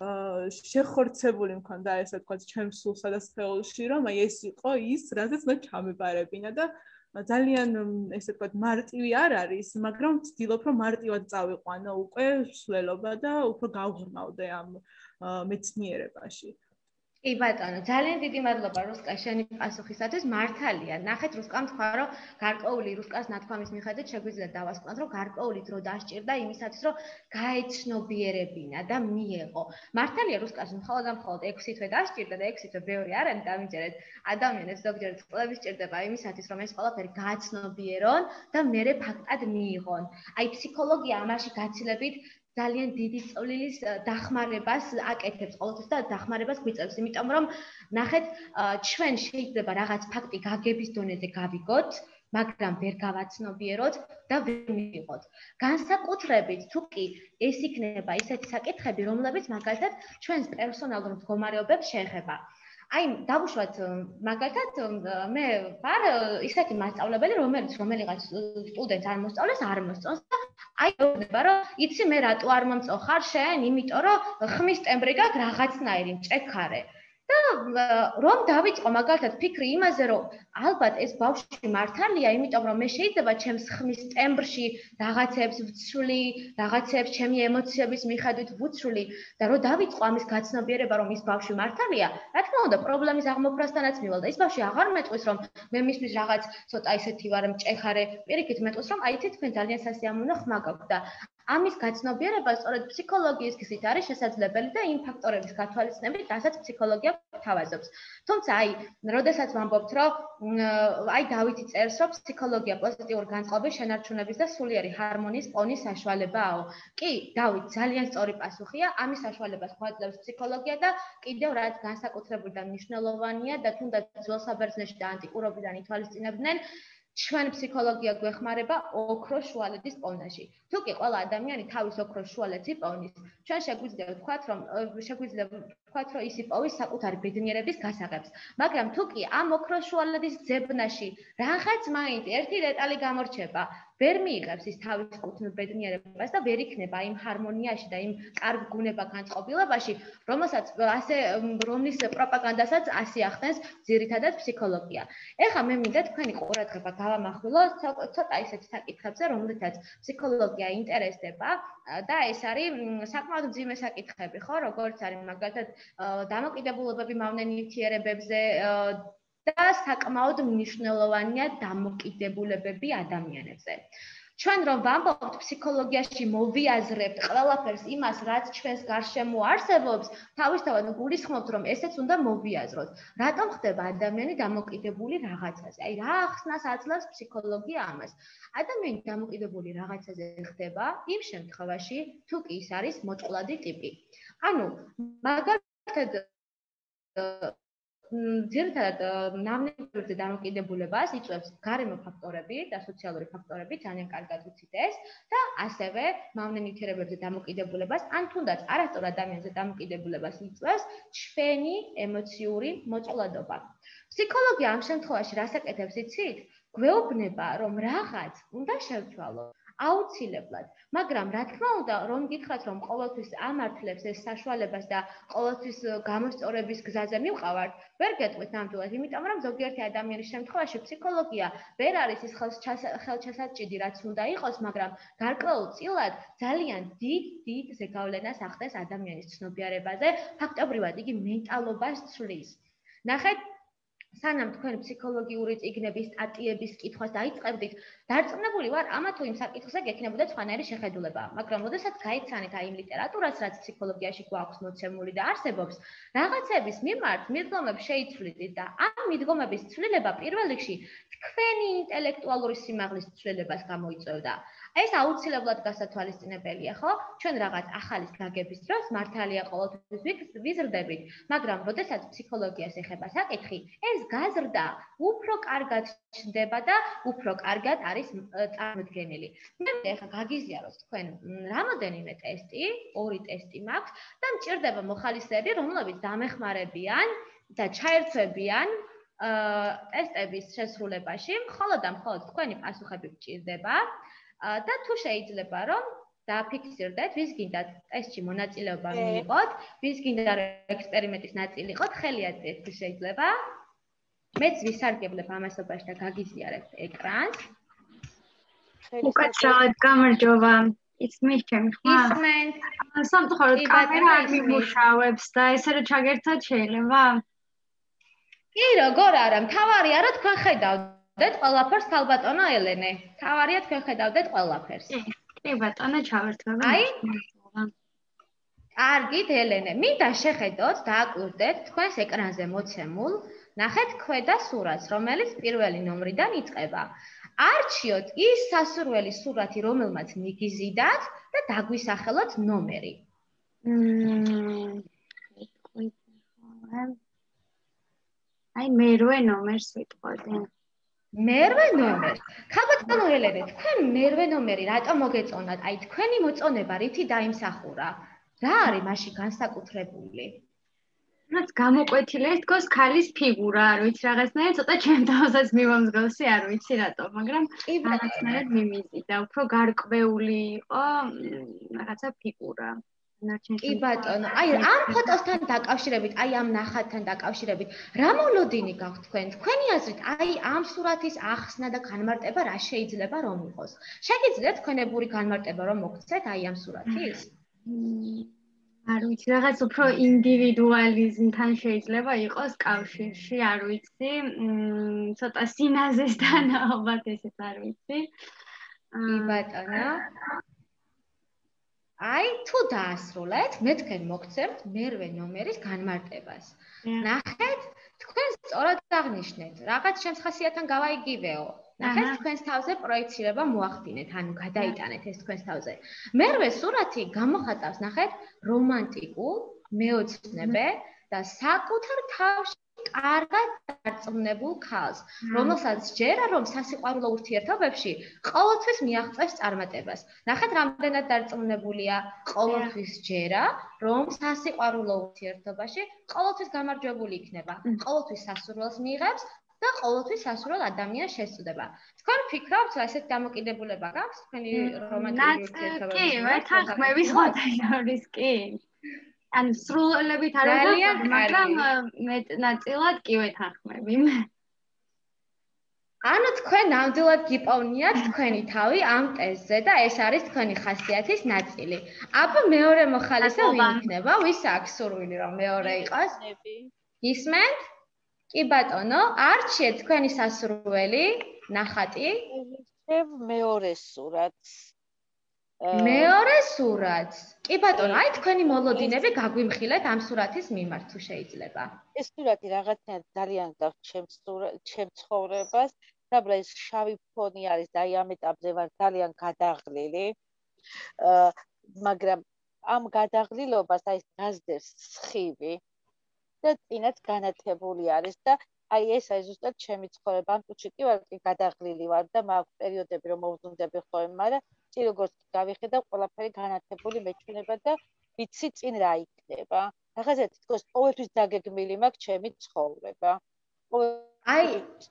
შეხორცებული მქონდა ესე ვთქვათ ჩემს სულსა და სხეულში, რომ აი ეს იყო ის, რაზეც მე ჩამებარებინა და ძალიან ესე ვთქვათ მარტივი არ არის, მაგრამ ვცდილობ რომ მარტივად წავიყვანო უკვე სვლელობა და უფრო გავღრმავდე ამ მეცნიერებაში. კი ბატონო, ძალიან დიდი მადლობა რუსკა შენი პასუხისათვის. მართალია, ნახეთ რუსკამ თქვა, რომ გარკვეული რუსკას ნათქვამის მიხედვით შეგვიძლია დავასკვნათ, რომ გარკვეული დრო დასჭირდა იმისათვის, რომ გაეცნობიერებინა და მიეღო. მართალია რუსკას მხოლოდ და მხოლოდ ექვსი თვე დასჭირდა და ექვსი თვე ბევრი არ არის, დამიჯერეთ. ადამიანებს ზოგჯერ წლები სჭირდება იმისათვის, რომ ეს ყველაფერი გააცნობიერონ და მერე ფაქტად მიიღონ. აი ფსიქოლოგია ამაში გაცილებით ძალიან დიდი წვლილის დახმარებას აკეთებს ყოველთვის და დახმარებას გვიწევს, იმიტომ რომ ნახეთ, ჩვენ შეიძლება რაღაც ფაქტი გაგების დონეზე გავიგოთ, მაგრამ ვერ გავაცნობიეროთ და ვერ მივიღოთ. განსაკუთრებით თუ კი ეს იქნება ისეთი საკითხები, რომლებიც მაგალითად ჩვენს პერსონალურ მდგომარეობებს შეეხება. აი, დავუშვათ მაგალითად მე ვარ ისეთი მასწავლებელი, რომელიც რომელიღაც სტუდენტს არ მოსწავლეს, არ მოსწონს და აი ვეუბნება, რომ იცი მე რატო არ მომწონხარ შენ, იმიტომ რომ ხმის ტემბრი გაქვს რაღაცნაირი მჭექარე. და რომ დავიწყო მაგალითად ფიქრი იმაზე, რომ ალბათ ეს ბავშვი მართალია, იმიტომ რომ მე შეიძლება ჩემს ხმის ტემბრში რაღაცებს ვცვლი, რაღაცებს ჩემი ემოციების მიხედვით ვუცვლი და რომ დავიწყო ამის გაცნობიერება, რომ ის ბავშვი მართალია, რა თქმა უნდა, პრობლემის აღმოფხვრასთანაც მივალ და ის ბავშვი აღარ მეტყვის, რომ მე მისთვის რაღაც ცოტა ისეთი ვარ მჭექარე, პირიქით მეტყვის, რომ აი იცით თქვენ ძალიან სასიამოვნო ხმა გაქვთ და ამის გაცნობიერება სწორედ ფსიქოლოგიის გზით არის შესაძლებელი და იმ ფაქტორების გათვალისწინებით, რასაც ფსიქოლოგია გვთავაზობს. თუმცა აი, როდესაც ვამბობთ, რომ აი დავითი წერს, რომ ფსიქოლოგია პოზიტიურ განწყობის შენარჩუნების და სულიერი ჰარმონიის პოვნის საშუალებაა. კი, დავით, ძალიან სწორი პასუხია. ამის საშუალებას გვაძლევს ფსიქოლოგია და კიდევ რაც განსაკუთრებული და მნიშვნელოვანია და თუნდაც ძველ საბერძნეთში და ანტიკურობიდან ითვალისწინებდნენ, ჩვენ ფსიქოლოგია გვეხმარება ოქროს შუალედის პოვნაში. თუკი ყველა ადამიანი თავის ოქროს შუალედს იპოვნის, ჩვენ შეგვიძლია ვთქვათ, რომ შეგვიძლია ვთქვათ, რომ ის იპოვის საკუთარი ბედნიერების გასაღებს. მაგრამ თუ კი ამ ოქროს შუალედის ძებნაში რაღაც მაინც ერთი დეტალი გამორჩება, ვერ მიიღებს ის თავის კუთვნილ ბედნიერებას და ვერ იქნება იმ ჰარმონიაში და იმ კარგ გუნებთან წყობილებაში, რომელსაც ასე რომლის პროპაგანდასაც ასე ახდენს ძირითადად ფსიქოლოგია. ეხლა მე მინდა თქვენი ყურადღება გავამახვილო ცოტა ისეთ საკითხებზე, რომლითაც ფსიქოლოგია ინტერესდება და ეს არის საკმაოდ მძიმე საკითხები, ხო, როგორც არის მაგალითად დამოკიდებულებები მავნე ნივთიერებებზე და საკმაოდ მნიშვნელოვანია დამოკიდებულებები ადამიანებზე. ჩვენ რომ ვამბობთ ფსიქოლოგიაში მოვიაზრებთ ყველაფერს იმას, რაც ჩვენს გარშემო არსებობს, თავისთავად გულისხმობთ, რომ ესეც უნდა მოვიაზროთ. რატომ ხდება ადამიანი დამოკიდებული რაღაცაზე? აი რა ახსნას აძლევს ფსიქოლოგია ამას? ადამიანი დამოკიდებული რაღაცაზე ხდება იმ შემთხვევაში, თუ კი ის არის მოწყვლადი ტიპი. ანუ მაგალითად ძირითადად ნამნებებზე დამოკიდებულებას იწვევს გარემო ფაქტორები და სოციალური ფაქტორები, ძალიან კარგად ვიცით ეს და ასევე მავნე ნივთიერებებზე დამოკიდებულებას ან თუნდაც არასწორ ადამიანზე დამოკიდებულებას იწვევს ჩვენი ემოციური მოწყვლადობა. ფსიქოლოგია ამ შემთხვევაში რას აკეთებს იცით? გვეუბნება, რომ რაღაც უნდა შევცვალოთ. აუცილებლად, მაგრამ რა თქმა უნდა, რომ გითხრათ, რომ ყოველთვის ამართლებს ეს საშუალებას და ყოველთვის გამოსწორების გზაზე მივყავართ, ვერ გეტყვით ნამდვილად, იმიტომ რომ ზოგიერთი ადამიანის შემთხვევაში ფსიქოლოგია ვერ არის ის ხელჩასაჭიდი, რაც უნდა იყოს, მაგრამ გარკვეულწილად ძალიან დიდ დიდ ზეგავლენას ახდენს ადამიანის ცნობიერებაზე, ფაქტობრივად იგი მენტალობას ცვლის. ნახეთ, სანამ თქვენ ფსიქოლოგიური წიგნების, სტატიების კითხვას დაიწყებდით, დარწმუნებული ვარ, ამა თუ იმ საკითხზე გექნებოდა სხვანაირი შეხედულება, მაგრამ როდესაც გაიცანეთ აი იმ ლიტერატურას, რაც ფსიქოლოგიაში გვაქვს მოცემული და არსებობს, რაღაცების მიმართ მიდგომებს შეიცვლიდით და ამ მიდგომების ცვლილება პირველ რიგში თქვენი ინტელექტუალური სიმაღლის ცვლილებას გამოიწვევდა. ეს აუცილებლად გასათვალისწინებელია, ხო? ჩვენ რაღაც ახალის გაგების დროს მართალია ყოველთვის ვიზრდებით, მაგრამ როდესაც ფსიქოლოგიას ეხება საკითხი, ეს გაზრდა უფრო კარგად ჩნდება და უფრო კარგად არის წარმოდგენილი. მე ეხლა გაგიზიაროთ თქვენ რამოდენიმე ტესტი, ორი ტესტი მაქვს და მჭირდება მოხალისეები, რომლებიც დამეხმარებიან და ჩაერთვებიან ტესტების შესრულებაში, მხოლოდ და მხოლოდ თქვენი პასუხები გჭირდება. და თუ შეიძლება რომ დაფიქსირდეთ, ვის გინდათ ტესტში მონაწილეობა მიიღოთ, ვის გინდა ექსპერიმენტის ნაწილი იყოთ, ხელი აწვიეთ თუ შეიძლება. მეც ვისარგებლებ ამასობაში და გაგიზიარებთ ეკრანს. უკაცრავად გამარჯობა. ისმის ჩემი ხმა? ისმენთ. სამწუხაროდ კამერა არ მიმუშავებს და ესე რომ ჩაგერთოთ შეიძლება? კი, როგორ არა, მთავარია რომ თქვენ ხედავთ ყველაფერს ქალბატონო ელენე. თავარია თქვენ ხედავდეთ ყველაფერს. კი ბატონო, ჩავერთვები. აი. კარგით ელენე, მინდა შეხედოთ და აკვირდეთ თქვენს ეკრანზე მოცემულ, ნახეთ ქვედა სურათს, რომელიც პირველი ნომრიდან იწყება. არჩიოთ ის სასურველი სურათი, რომელმაც მიგიზიდათ და დაგვისახელოთ ნომერი. აი მერვე ნომერს ვიტყოდი. მერვე ნომერს. ქალბატონო ელენე, თქვენ მერვე ნომერი რატომ მოგეწონათ? აი თქვენი მოწონება რითი დაიმსახურა? რა არის მასში განსაკუთრებული? რაც გამოკვეთილი ეს თქოს ქალის ფიგურა, არ ვიცი რაღაცნაირად ცოტა ჩემ თავსაც მიმომსგავსი, არ ვიცი რატო, მაგრამ რაღაცნაირად მიმიზიდა, უფრო გარკვეული იყო რაღაცა ფიგურა. კი ბატონო, აი ამ ფოტოსთან დაკავშირებით, აი ამ ნახატთან დაკავშირებით, რა მოლოდინი გაქვთ თქვენ? თქვენი აზრით, აი ამ სურათის ახსნა და განმარტება რა შეიძლება რომ იყოს? შეგიძლიათ თქვენებური განმარტება რომ მოგცეთ აი ამ სურათის? არ ვიცი, რაღაც უფრო ინდივიდუალიზმთან შეიძლება იყოს კავშირში, არ ვიცი, ცოტა სინაზესთან ალბათ ესეც არ ვიცი. კი ბატონო. აი, თუ დაასრულეთ, მე თქვენ მოგცემთ მერვე ნომერის განმარტებას. ნახეთ, თქვენ სწორად აღნიშნეთ, რაღაც შემსხასიათთან გავაიგივეო. ნახეთ, თქვენს თავზე პროექცირება მოახდინეთ, ანუ გადაიტანეთ ეს თქვენს თავზე. მერვე სურათი გამოხატავს, ნახეთ, რომანტიკულ მეოცნებე და საკუთარ თავში კარგად დარწმუნებულ ქალს, რომელსაც ჯერა რომ სასიყვარულო ურთიერთობებში ყოველთვის მიაღწევს წარმატებას. ნახეთ, რამდენად დარწმუნებულია, ყოველთვის ჯერა რომ სასიყვარულო ურთიერთობაში ყოველთვის გამარჯვებული იქნება, ყოველთვის სასურველს მიიღებს და ყოველთვის სასურველ ადამიანს შესწდება. თქვენ ფიქრობთ, რომ ესეთ დამოკიდებულება გაქვს თქვენი რომანტიკული ურთიერთობების? კი, მე თანხმები სხვადასხვის კი. ან სრულელებით არ ვეთანხმები, მაგრამ მეტნაწილად კი ვეთანხმები. ანუ თქვენ ნამდვილად გიპოვნიათ თქვენი თავი ამ ტესტზე და ეს არის თქვენი ხასიათის ნაწილი. აბა მეორე მოხალისე ვინ იქნება? ვის აქვს სურვილი რომ მეორე იყოს? ისმენთ? კი ბატონო, არჩიეთ თქვენი სასურველი, ნახატი. მეორე სურათს. მეორე სურათს. კი ბატონო, აი თქვენი მოლოდინები გაგვიმხილეთ ამ სურათის მიმართ თუ შეიძლება. ეს სურათი რაღაცნაირად ძალიან გახჩემს ჩემს ცხოვრებას, მაგრამ ეს შავი ფონი არის და აი ამ ეტაპზე ვარ ძალიან გადაღლილი. მაგრამ ამ გადაღლილობას აი გაზდევს სხივი. და წინაც განათებული არის და აი ეს არის ზუსტად ჩემი ცხოვრება. ამ წუთში კი ვარ გადაღლილი ვარ და მაქვს პერიოდები რომ მოვზუნდები ხოლმე, მაგრამ წინ როგორც გავიხედავ, ყველაფერი განათებული მეჩვენება და ვიცი წინ რა იქნება. ახლა თითქოს ყოველთვის დაგეგმილი მაქვს ჩემი ცხოვრება. აი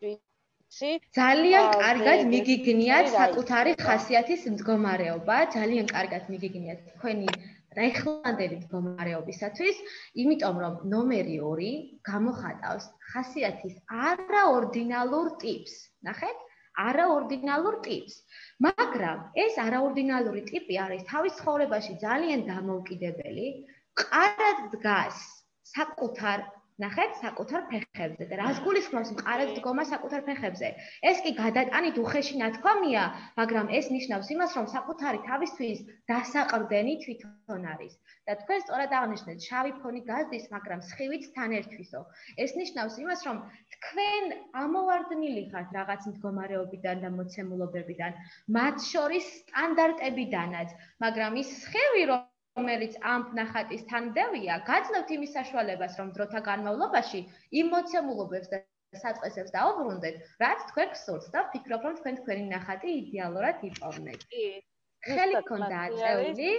ძალიან კარგად მიგიგნიათ საკუთარი ხასიათის მდგომარეობა, ძალიან კარგად მიგიგნიათ თქვენი ეხლანდელი მდგომარეობისათვის, იმიტომ რომ ნომერი ორი გამოხატავს ხასიათის არაორდინალურ ტიპს. ნახეთ, არაორდინალურ ტიპს. მაგრამ ეს არაორდინალური ტიპი არის თავის ცხოვრებაში ძალიან დამოუკიდებელი, მყარად დგას საკუთარ ნახეთ, საკუთარ ფეხებზე და რას გულისხმობს მყარად დგომა საკუთარ ფეხებზე? ეს კი გადატანით უხეში ნათქვამია, მაგრამ ეს ნიშნავს იმას, რომ საკუთარი თავისთვის დასაყრდენი თვითონ არის. და თქვენ სწორად აღნიშნეთ, შავი ფონი გაზდის, მაგრამ სხივით თან ერთვისო. ეს ნიშნავს იმას, რომ თქვენ ამოვარდნილი ხართ რაღაც მდგომარეობიდან და მოცემულობებიდან, მათ შორის სტანდარტებიდანაც, მაგრამ ის სხივი რომ რომელიც ამ ნახატის თანმდევია, გაძლევთ იმის საშუალებას, რომ დროთა განმავლობაში იმ მოცემულობებს და საწყისებს დაუბრუნდეთ, რაც თქვენ გსურთ და ვფიქრობ, რომ თქვენ თქვენი ნახატი იდეალურად იპოვნეთ. ხელი გქონდა აწეული?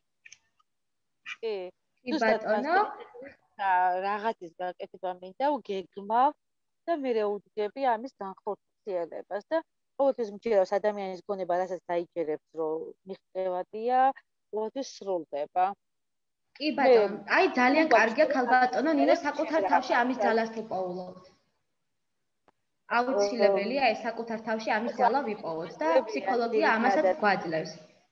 კი. კი ბატონო. რაღაცის გაკეთება მინდა, გეგმავ და მე ვუდგები ამის განხორციელებას და ყოველთვის მჯერავს ადამიანის გონება, რასაც დაიჯერებს, რომ მიღწევადია. ყოველთვის სრულდება. კი ბატონო, აი ძალიან კარგია ქალბატონო ნინო საკუთარ თავში ამის ძალას თუ პოულობთ. აუცილებელია ეს საკუთარ თავში ამის ძალა ვიპოვოთ და ფსიქოლოგია ამასაც გვაძლევს.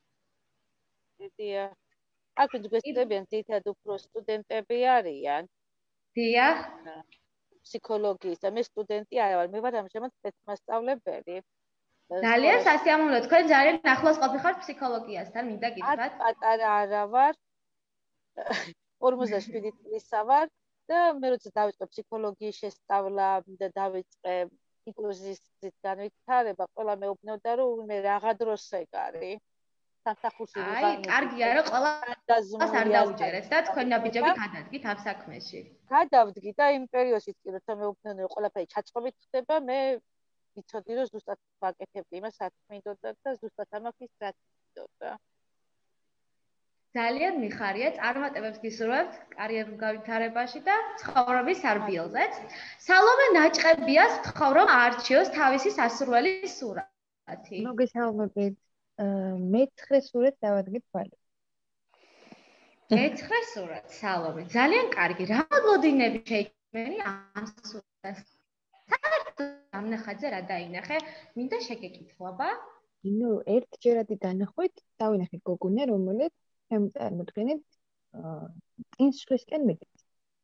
დიახ. აქ გვესწრებიან თითქოს უფრო სტუდენტები არიან. დიახ. ფსიქოლოგიის და მე სტუდენტი არ ვარ, მე ვარ ამჟამად სპეცმასწავლებელი. ძალიან სასიამოვნო, თქვენ ძალიან ახლოს ყოფილიყავთ ფსიქოლოგიასთან, მინდა გითხრათ. პატარა არა ვარ. ორმოცდაშვიდი წლისა ვარ და მე როცა დავიწყე ფსიქოლოგიის შესწავლა და დავიწყე ინკლუზიის განვითარება, ყველა მეუბნებოდა, რომ მე რაღა დროს ეგარი. სამსახურში ვიყავ. აი, კარგია, რომ ყველას არ დაუჯერეთ და თქვენ ნაბიჯები გადადგით ამ საქმეში. გადავდგი და იმ პერიოდშიც კი როცა მეუბნებოდნენ, რომ ყველაფერი ჩაწყობით ხდება, მე ვიცოდი რომ ზუსტად ვაკეთებდი იმას, რაც მინდოდა და ზუსტად ამაქვს რაც მინდოდა. ძალიან მიხარია, წარმატებებს გისურვებთ კარიერულ განვითარებაში და ცხოვრების სარბიელზეც. სალომე ნაჭყებიას ვთხოვ, რომ აარჩიოს თავისი სასურველი სურათი. მოგესალმებით. მეცხრე სურათს დავადგეთ თვალით. მეცხრე სურათი, სალომე. ძალიან კარგი. რა მოლოდინები შეიქმენი ამ სურათს? ამ ნახატზე რა დაინახე? მინდა შეგეკითხვა. ნუ ერთჯერადი დანახვით დავინახე გოგონა, რომელიც ჩემ წარმოდგენით წინსვლისკენ მიდის.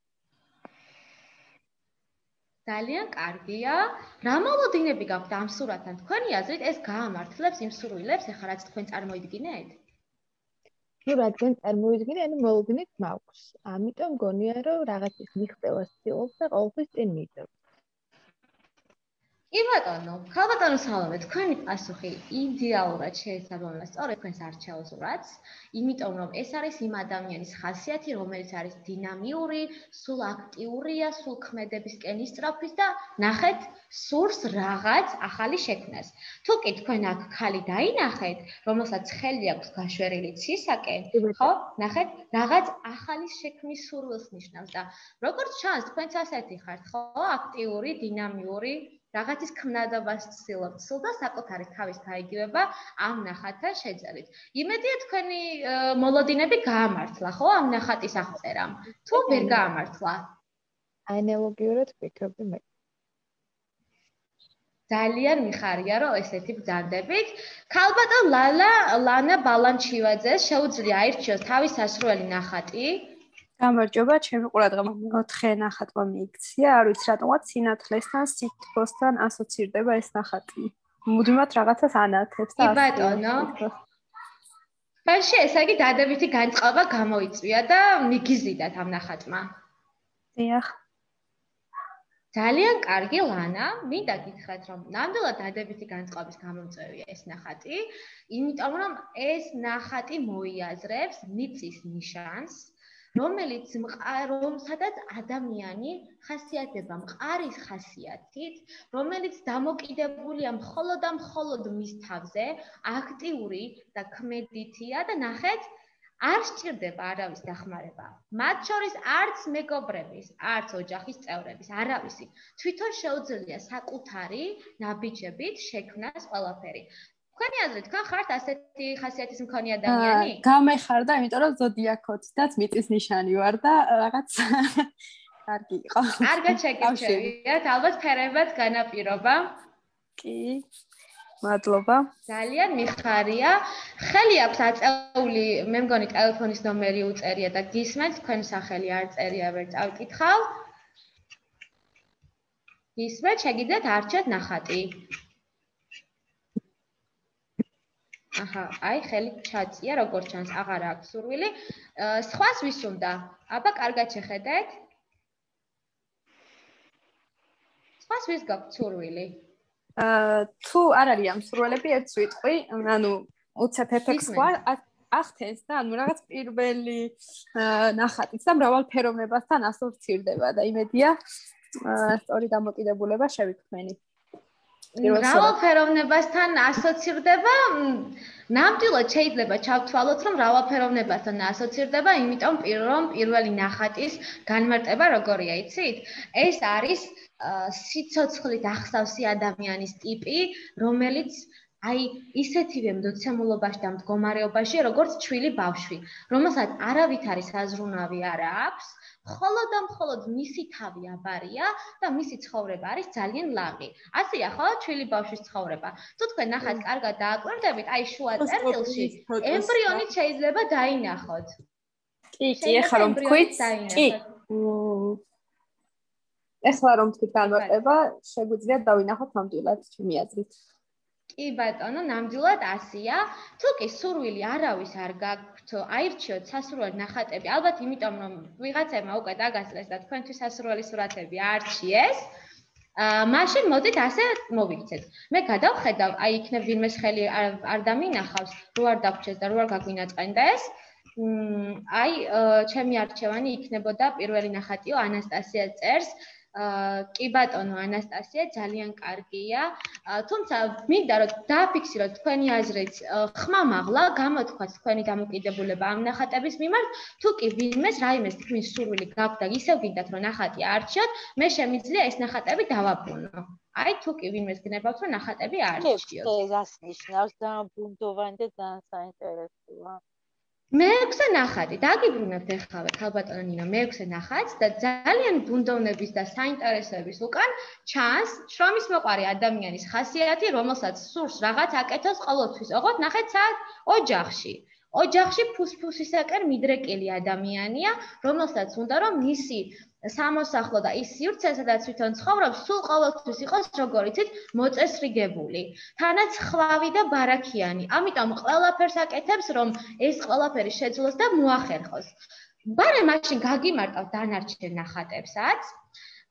ძალიან კარგია. რა მოლოდინები გაქვთ ამ სურათთან? თქვენი აზრით ეს გაამართლებს იმ სურვილებს, ახლა რაც თქვენ წარმოიდგინეთ? ნუ რადგან წარმოიდგინე, ანუ მოლოდინით მაქვს. ამიტომ მგონია, რომ რაღაცის მიღწევას ცდილობს და ყოველთვის წინ მიდევს. კი ბატონო, ხალბატონო სალამე, თქვენი პასუხი იდეალურად შეესაბამება სწორედ თქვენს არჩეულს, იმიტომ რომ ეს არის იმ ადამიანის ხასიათი, რომელიც არის დინამიური, სულ აქტიურია, სულ ქმედებისკენ ისწრაფვის და ნახეთ, სურს რაღაც ახალი შექმნას. თუ კი თქვენ აქ ხალი დაინახეთ, რომელსაც ხელი აქვს გაშვერილი ცისაკენ, ხო? ნახეთ, რაღაც ახალი შექმნის სურვილს ნიშნავს და როგორც ჩანს, თქვენც ასეთი ხართ, ხო? აქტიური, დინამიური რაღაცის ქმნადობას ცდილობთ სულ და საკუთარი თავის გაიგივება ამ ნახატთან შეძელით. იმედია თქვენი მოლოდინები გაამართლა, ხო, ამ ნახატის აღწერამ. თუ ვერ გაამართლა? ანალოგიურად ვფიქრობდი მე. ძალიან მიხარია, რომ ესეთი ბრძანდებით. ქალბატონ ლალა ლანა ბალანჩივაძე შეუძლია აირჩიოს თავის სასურველი ნახატი. გამარჯობა, ჩემი ყურადღება მეოთხე ნახატმა მიიქცია, არ ვიცი რატომაც სინათლესთან, სითბოსთან ასოცირდება ეს ნახატი. მუდმივად რაღაცას ანათებს და კი ბატონო. ბაში ესე იგი დადებითი განწყობა გამოიწვია და მიგიზიდათ ამ ნახატმა. დიახ. ძალიან კარგი ლანა, მინდა გითხრათ, რომ ნამდვილად დადებითი განწყობის გამომწვევია ეს ნახატი, იმიტომ რომ ეს ნახატი მოიაზრებს მიწის ნიშანს, რომელიც რომელსაც ადამიანი ხასიათდება მყარის ხასიათით, რომელიც დამოკიდებულია მხოლოდ და მხოლოდ მის თავზე, აქტიური და ქმედითია და ნახეთ, არ სჭირდება არავის დახმარება. მათ შორის არც მეგობრების, არც ოჯახის წევრების, არავისი. თვითონ შეუძლია საკუთარი ნაბიჯებით შექმნას ყველაფერი. თქვენი აზრით, თქვენ ხართ ასეთი ხასიათის მქონე ადამიანი? გამეხარდა, იმიტომ რომ ზოდიაქოთაც მიწის ნიშანი ვარ და რაღაც კარგი იყო. კარგად შეგირჩევიათ, ალბათ ფერებად განაპირობა. კი. მადლობა. ძალიან მიხარია. ხელი აქვს აწეული, მე მგონი ტელეფონის ნომერი უწერია და გისმენთ, თქვენი სახელი არ წერია, ვერ წავკითხავ. გისმენთ, შეგიძლიათ არჩიოთ ნახატი. აჰა, აი ხელი ჩაწია, როგორც ჩანს, აღარ აქვს სურვილი. სხვას ვის უნდა? აბა, კარგად შეხედეთ. სხვას ვის გაქვთ სურვილი? აა, თუ არ არის ამ სურვილები ერთ სიტყვი, ანუ უცებ ეფექტს სხვა ახთენს და ანუ რაღაც პირველი ნახატიც და მრავალფეროვნებასთან ასოცირდება და იმედია სწორი დამოკიდებულება შევიქმნენი. მრავალფეროვნებასთან ასოცირდება, ნამდვილად შეიძლება ჩავთვალოთ, რომ მრავალფეროვნებასთან ასოცირდება, იმიტომ რომ პირველი ნახატის განმარტება როგორია, იცით? ეს არის სიცოცხლით ახსავსი ადამიანის ტიპი, რომელიც აი ისეთივე მოცემულობაში და მდგომარეობაში, როგორც ჩვილი ბავშვი, რომელსაც არავითარი საზრუნავი არ აქვს, მხოლოდ და მხოლოდ მისი თავი აბარია და მისი ცხოვრება არის ძალიან ლაღი. ასეა ხო, ჩვილი ბავშვის ცხოვრება. თუ თქვენ ნახატს კარგად დააკვირდებით, აი შუა წერტილში ემბრიონით შეიძლება დაინახოთ. კი, კი, ეხლა რომ თქვით, კი. ეხლა რომ თქვით განმარტება, შეგვიძლია დავინახოთ ნამდვილად ჩემი აზრით. კი ბატონო, ნამდვილად ასეა. თუ კი სურვილი არავის არ გაქვთ, აირჩიოთ სასურველი ნახატები, ალბათ იმიტომ რომ ვიღაცებმა უკვე დაგასწრეს და თქვენთვის სასურველი სურათები არჩიეს. აა, მაშინ მოდით ასე მოვიქცეთ. მე გადავხედავ, აი იქნებ ვინმეს ხელი არ დამინახავს, რო არ დაგვრჩეს და რო არ გაგვინაწყენდეს. აი, ჩემი არჩევანი იქნებოდა პირველი ნახატიო, ანასტასია წერს. კი ბატონო ანასტასია ძალიან კარგია. თუმცა მინდა რომ დააფიქსიროთ თქვენი აზრით ხმამაღლა, გამოთქვათ თქვენი დამოკიდებულება ამ ნახატების მიმართ, თუ კი ვინმეს რაიმეს თქვენი სურვილი გაქვთ და ისევ გინდათ რომ ნახატი არჩიოთ, მე შემიძლია ეს ნახატები დავაბრუნო. აი თუ კი ვინმეს გნებავთ რომ ნახატები არჩიოთ. ეს ნიშნავს ძალიან ბუნდოვანი და ძალიან საინტერესოა. მეექვსე ნახატი, დაგიბრუნებთ ეხლა ქალბატონო ნინო, მეექვსე ნახატს და ძალიან ბუნდოვნების და საინტერესოების უკან ჩანს შრომის მოყარი ადამიანის ხასიათი, რომელსაც სურს რაღაც აკეთოს ყოველთვის. ოღონდ ნახეთ საათ ოჯახში. ოჯახში ფუსფუსისაკენ მიდრეკილი ადამიანია, რომელსაც უნდა რომ მისი სამოსახლო და ის სივრცე, სადაც თვითონ ცხოვრობს, სულ ყოველთვის იყოს, როგორ იცით, მოწესრიგებული. თანაც ხვავი და ბარაქიანი. ამიტომ ყველაფერს აკეთებს, რომ ეს ყველაფერი შეძლოს და მოახერხოს. ბარე მაშინ გაგიმარტავ დანარჩენ ნახატებსაც.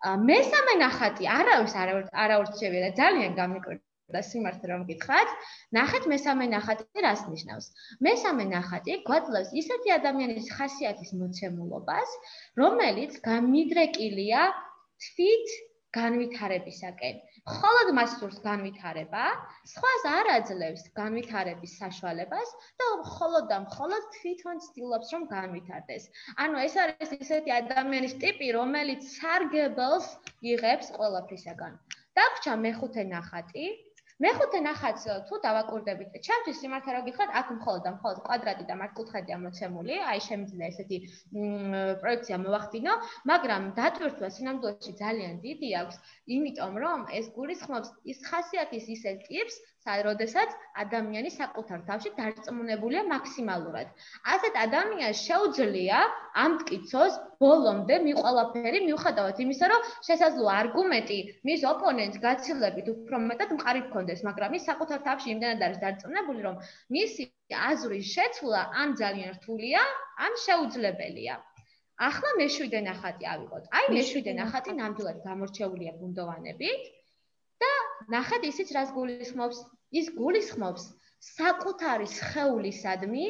მესამე ნახატი არავის არ აურჩევია და ძალიან გამიკვირდა სიმართლე რომ გითხრათ. ნახეთ მესამე ნახატი რას ნიშნავს. მესამე ნახატი გვაძლევს ისეთი ადამიანის ხასიათის მოცემულობას, რომელიც გამიდრეკილია თვით განვითარებისაკენ. მხოლოდ მას სურს განვითარება, სხვას არ აძლევს განვითარების საშუალებას და მხოლოდ და მხოლოდ თვითონ ცდილობს რომ განვითარდეს. ანუ ეს არის ისეთი ადამიანის ტიპი, რომელიც სარგებელს იღებს ყველაფრისაგან. დაგვრჩა მეხუთე ნახატი. მეხუთე ნახატს თუ დავაკურდებით, ჩემთვის სიმართლე რომ გითხრათ, აქ მხოლოდ და მხოლოდ კვადრატი და მართკუთხედია მოცემული, აი შემიძლია ესეთი პროექცია მოვახდინო, მაგრამ დატვირთვა სინამდვილეში ძალიან დიდი აქვს, იმიტომ რომ ეს გულისხმობს ის ხასიათის ისეთ ტიპს, როდესაც ადამიანი საკუთარ თავში დარწმუნებულია მაქსიმალურად. ასეთ ადამიანს შეუძლია ამტკიცოს ბოლომდე მიყოლაფერი, მიუხედავად იმისა, რომ შესაძლოა არგუმენტი მის ოპონენტს გაცილებით უფრო მეტად მყარი გქონდეს, მაგრამ ის საკუთარ თავში იმდენად არის დარწმუნებული, რომ მისი აზრის შეცვლა ან ძალიან რთულია, ან შეუძლებელია. ახლა მეშვიდე ნახატი ავიღოთ. აი მეშვიდე ნახატი ნამდვილად გამორჩეულია ბუნდოვანებით და ნახეთ ისიც რას გულისხმობს? ის გულისხმობს საკუთარი სხეულისადმი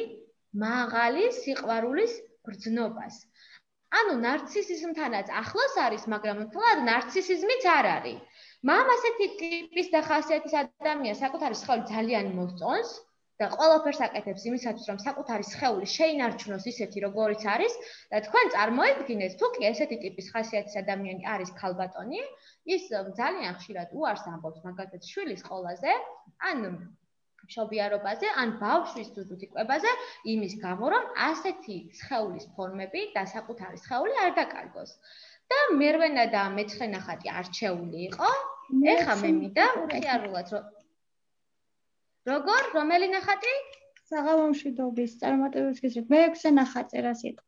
მაღალი სიყვარულის გრძნობას. ანუ ნარცისიზმთანაც ახლოს არის, მაგრამ თულად ნარცისიზმიც არ არის. მამ ასეთი ტიპის და ხასიათის ადამიანს საკუთარი სხეული ძალიან მოსწონს და ყველაფერს აკეთებს იმისათვის, რომ საკუთარი სხეული შეინარჩუნოს ისეთი, როგორიც არის და თქვენ წარმოიდგინეთ, თუ კი ესეთი ტიპის ხასიათის ადამიანი არის ქალბატონი, ის ძალიან ხშირად უარს ამბობს მაგალითად შვილის სკოლაზე, ან მშობიარობაზე, ან ბავშვის თვითიკებაზე, იმის გამო, რომ ასეთი სხეულის ფორმები და საკუთარი სხეული არ დაკარგოს. და მერვენა და მეცხრე ნახატი არჩეული იყო. ეხა მე მინდა მხიარულად რომ როგორ რომელი ნახატი? საღამო მშვიდობის წარმატებებს გისურვებთ. მეექვსე ნახატი რა სიტყვა?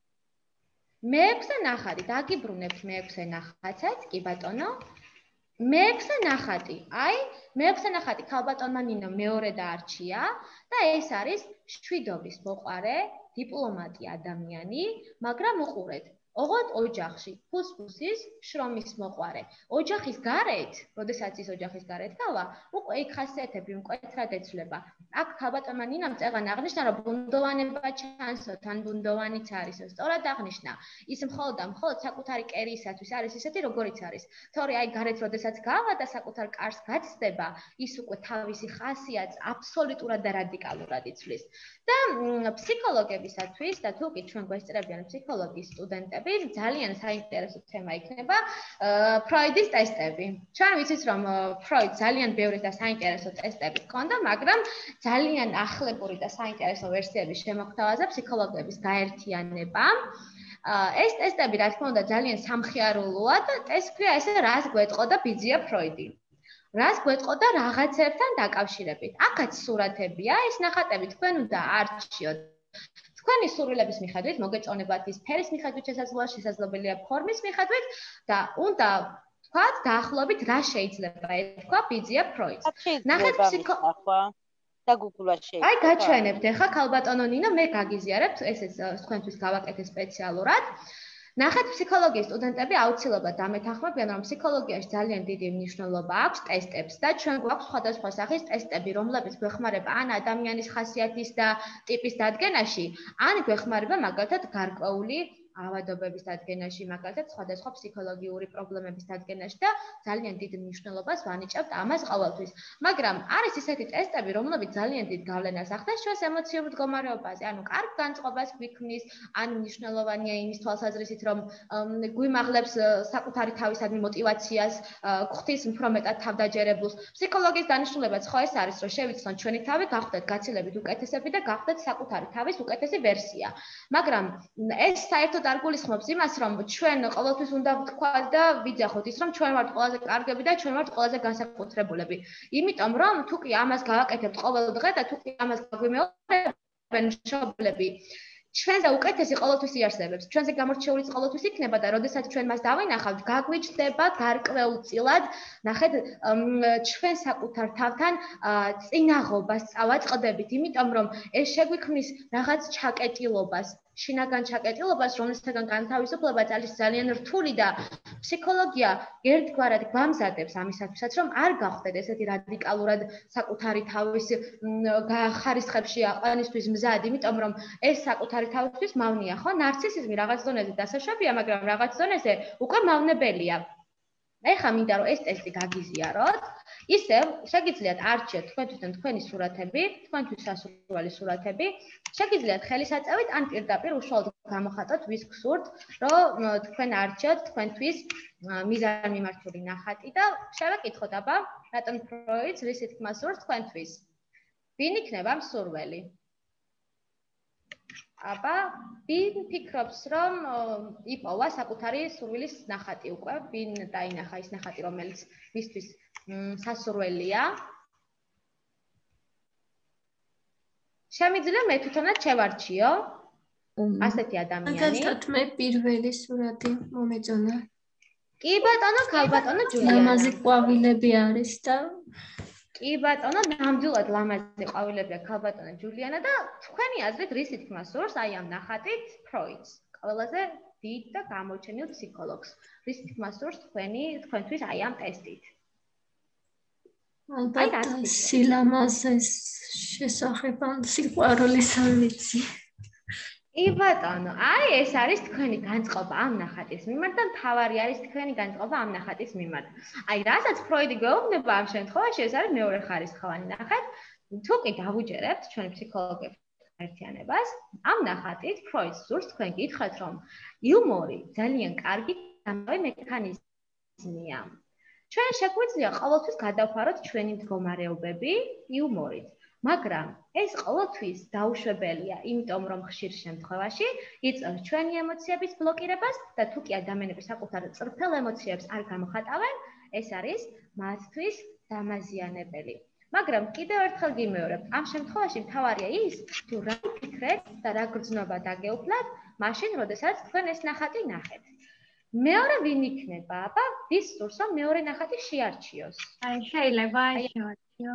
მეექვსე ნახატი, დაგიბრუნებთ მეექვსე ნახატსაც, კი ბატონო. მეექვსე ნახატი, აი, მეექვსე ნახატი ქალბატონმა ნინო მეორე დაარჩია და ეს არის მშვიდობის მოყარე, დიპლომატი ადამიანი, მაგრამ უყურეთ. ოღონდ ოჯახში, ფუსფუსის, შრომის მოყარე. ოჯახის გარეთ, როდესაც ის ოჯახის გარეთ გავა, უკვე იქ ხასიათები მკვეთრად ეცვლება. აქ ქალბატონმა ნინომ წეღან აღნიშნა, რომ ბუნდოვანება ჩანსო, თან ბუნდოვანიც არისო. სწორად აღნიშნა. ის მხოლოდ და მხოლოდ საკუთარი კერიისათვის არის ისეთი, როგორიც არის. თორე აი გარეთ, როდესაც გავა და საკუთარ კარს გაცდება, ის უკვე თავისი ხასიათს აბსოლუტურად და რადიკალურად იცვლის. და ფსიქოლოგებისათვის და თუ კი ჩვენ გვესწრებიან ფსიქოლოგიის სტუდენტები ძალიან საინტერესო თემა იქნება ფროიდის ტესტები. ჩვენ ვიცით რომ ფროიდ ძალიან ბევრი და საინტერესო ტესტები ჰქონდა, მაგრამ ძალიან ახლებური და საინტერესო ვერსიების შემოქმნაზე ფსიქოლოგების გაერთიანება. ეს ტესტები რა თქმა უნდა ძალიან სამხიარულოა და ეს ქვია ესე რას გვეტყოდა ბიძია ფროიდი. რას გვეტყოდა რაღაცებთან დაკავშირებით. აქაც სურათებია, ეს ნახატები თქვენ უნდა არჩიოთ. თქვენი სურვილების მიხედვით, მოგეწონებათ ის ფერის მიხედვით შესაძლოა, შესაძლებელია ფორმის მიხედვით და უნდა თქვათ დაახლოებით რა შეიძლება ეთქვა ბიძია ფროიდს. ნახეთ ფსიქოლოგია და გუგლად შეიძლება. აი გაჩვენებთ ახლა ქალბატონო ნინო, მე გაგიზიარებთ, ესეც თქვენთვის გავაკეთე სპეციალურად. ნახეთ ფსიქოლოგიის სტუდენტები აუცილებლად დამეთანხმებიან, რომ ფსიქოლოგიაში ძალიან დიდი მნიშვნელობა აქვს ტესტებს და ჩვენ გვაქვს სხვადასხვა სახის ტესტები, რომლებიც გვეხმარება ან ადამიანის ხასიათის და ტიპის დადგენაში, ან გვეხმარება მაგალითად გარკვეული ავადობების დადგენაში, მაგალითად სხვადასხვა ფსიქოლოგიური პრობლემების დადგენაში და ძალიან დიდ მნიშვნელობას ვანიჭებთ ამას ყოველთვის. მაგრამ არის ისეთი ტესტები, რომლებიც ძალიან დიდ გავლენას ახდენს ჩვენს ემოციურ მდგომარეობაზე, ანუ კარგ განწყობას გვიქმნის, ან მნიშვნელოვანია იმის თვალსაზრისით, რომ გვიმაღლებს საკუთარი თავისადმი მოტივაციას, გვხდის უფრო მეტად თავდაჯერებულს. ფსიქოლოგიის დანიშნულებაც ხო ეს არის, რომ შევიცნოთ ჩვენი თავი, გავხდეთ გაცილებით უკეთესები და გავხდეთ საკუთარი თავის უკეთესი ვერსია. მაგრამ ეს საერთოდ არ გულისხმობს იმას, რომ ჩვენ ყოველთვის უნდა ვთქვათ და ვიძახოთ ის, რომ ჩვენ ვართ ყველაზე კარგები და ჩვენ ვართ ყველაზე განსაკუთრებულები. იმიტომ რომ თუ კი ამას გავაკეთებთ ყოველ დღე და თუ კი ამას გაგვიმეორებენ მშობლები, ჩვენზე უკეთესი ყოველთვის იარსებებს, ჩვენზე გამორჩეულიც ყოველთვის იქნება და როდესაც ჩვენ მას დავინახავთ, გაგვიჩნდება გარკვეულწილად, ნახეთ, ჩვენ საკუთარ თავთან წინაღობას წავაწყდებით, იმიტომ რომ ეს შეგვიქმნის რაღაც ჩაკეტილობას. შინაგან ჩაკეტილობას, რომელთაგან განთავისუფლება არის ძალიან რთული და ფსიქოლოგია ერთგვარად გვამზადებს ამისათვისაც, რომ არ გავხდეთ ესეთი რადიკალურად საკუთარი თავის ხარისხებში აყვანისთვის მზად, იმიტომ რომ ეს საკუთარი თავისთვის მავნია, ხო? ნარცისიზმი რაღაც დონეზე დასაშვებია, მაგრამ რაღაც დონეზე უკვე მავნებელია. ეხლა მინდა რომ ეს ტესტი გაგიზიაროთ. ისევ შეგიძლიათ არჩიოთ თქვენთვისთან თქვენი სურათები, თქვენთვის სასურველი სურათები. შეგიძლიათ ხელისაწევით ან პირდაპირ უშუალოდ გამოხატოთ ვის გსურთ, რომ თქვენ არჩიოთ თქვენთვის მიზანმიმართული ნახატი და შევეკითხოთ, აბა, რატომ ფროიდს რისი თქმა სურს თქვენთვის? ვინ იქნება მსურველი? აბა, ვინ ფიქრობს, რომ იპოვა საკუთარი სურვილის ნახატი უკვე, ვინ დაინახა ის ნახატი, რომელიც მისთვის სასურველია? შემიძლია მე თვითონაც შევარჩიო ასეთი ადამიანი. მაგალითად მე პირველი სურათი მომეწონა. კი ბატონო, ქალბატონო ჯულიანა. ლამაზი ყვავილები არის და კი ბატონო, ნამდვილად ლამაზი ყვავილებია ქალბატონო ჯულიანა და თქვენი აზრით რისი თქმა სურს აი ამ ნახატით ფროიდს? ყველაზე დიდ და გამოჩენილ ფსიქოლოგს. რისი თქმა სურს თქვენი თქვენთვის აი ამ ტესტით? ალბათ სილამაზეს შესახებ ან სიყვარულის არ ვიცი. კი ბატონო, აი ეს არის თქვენი განწყობა ამ ნახატის მიმართ და მთავარი არის თქვენი განწყობა ამ ნახატის მიმართ. აი რასაც ფროიდი გვეუბნება ამ შემთხვევაში, ეს არის მეორე ხარისხოვანი ნახატი. თუ კი დავუჯერებთ ჩვენ ფსიქოლოგებს ერთიანებას, ამ ნახატით ფროიდს სურს თქვენ გითხრათ, რომ იუმორი ძალიან კარგი დამავე მექანიზმია. ჩვენ შეგვიძლია ყოველთვის გადავფაროთ ჩვენი მდგომარეობები იუმორით. მაგრამ ეს ყოველთვის დაუშვებელია, იმიტომ რომ ხშირ შემთხვევაში იწვევს ჩვენი ემოციების ბლოკირებას და თუ კი ადამიანები საკუთარ წრფელ ემოციებს არ გამოხატავენ, ეს არის მათთვის დამაზიანებელი. მაგრამ კიდევ ერთხელ გიმეორებ, ამ შემთხვევაში მთავარია ის, თუ რა ფიქრეთ და რა გრძნობა დაგეუფლათ, მაშინ, როდესაც თქვენ ეს ნახატი ნახეთ. მეორე ვინ იქნება? აბა, ვის სურს რომ მეორე ნახატი შეარჩიოს? აი, შეიძლება აი შევარჩიო.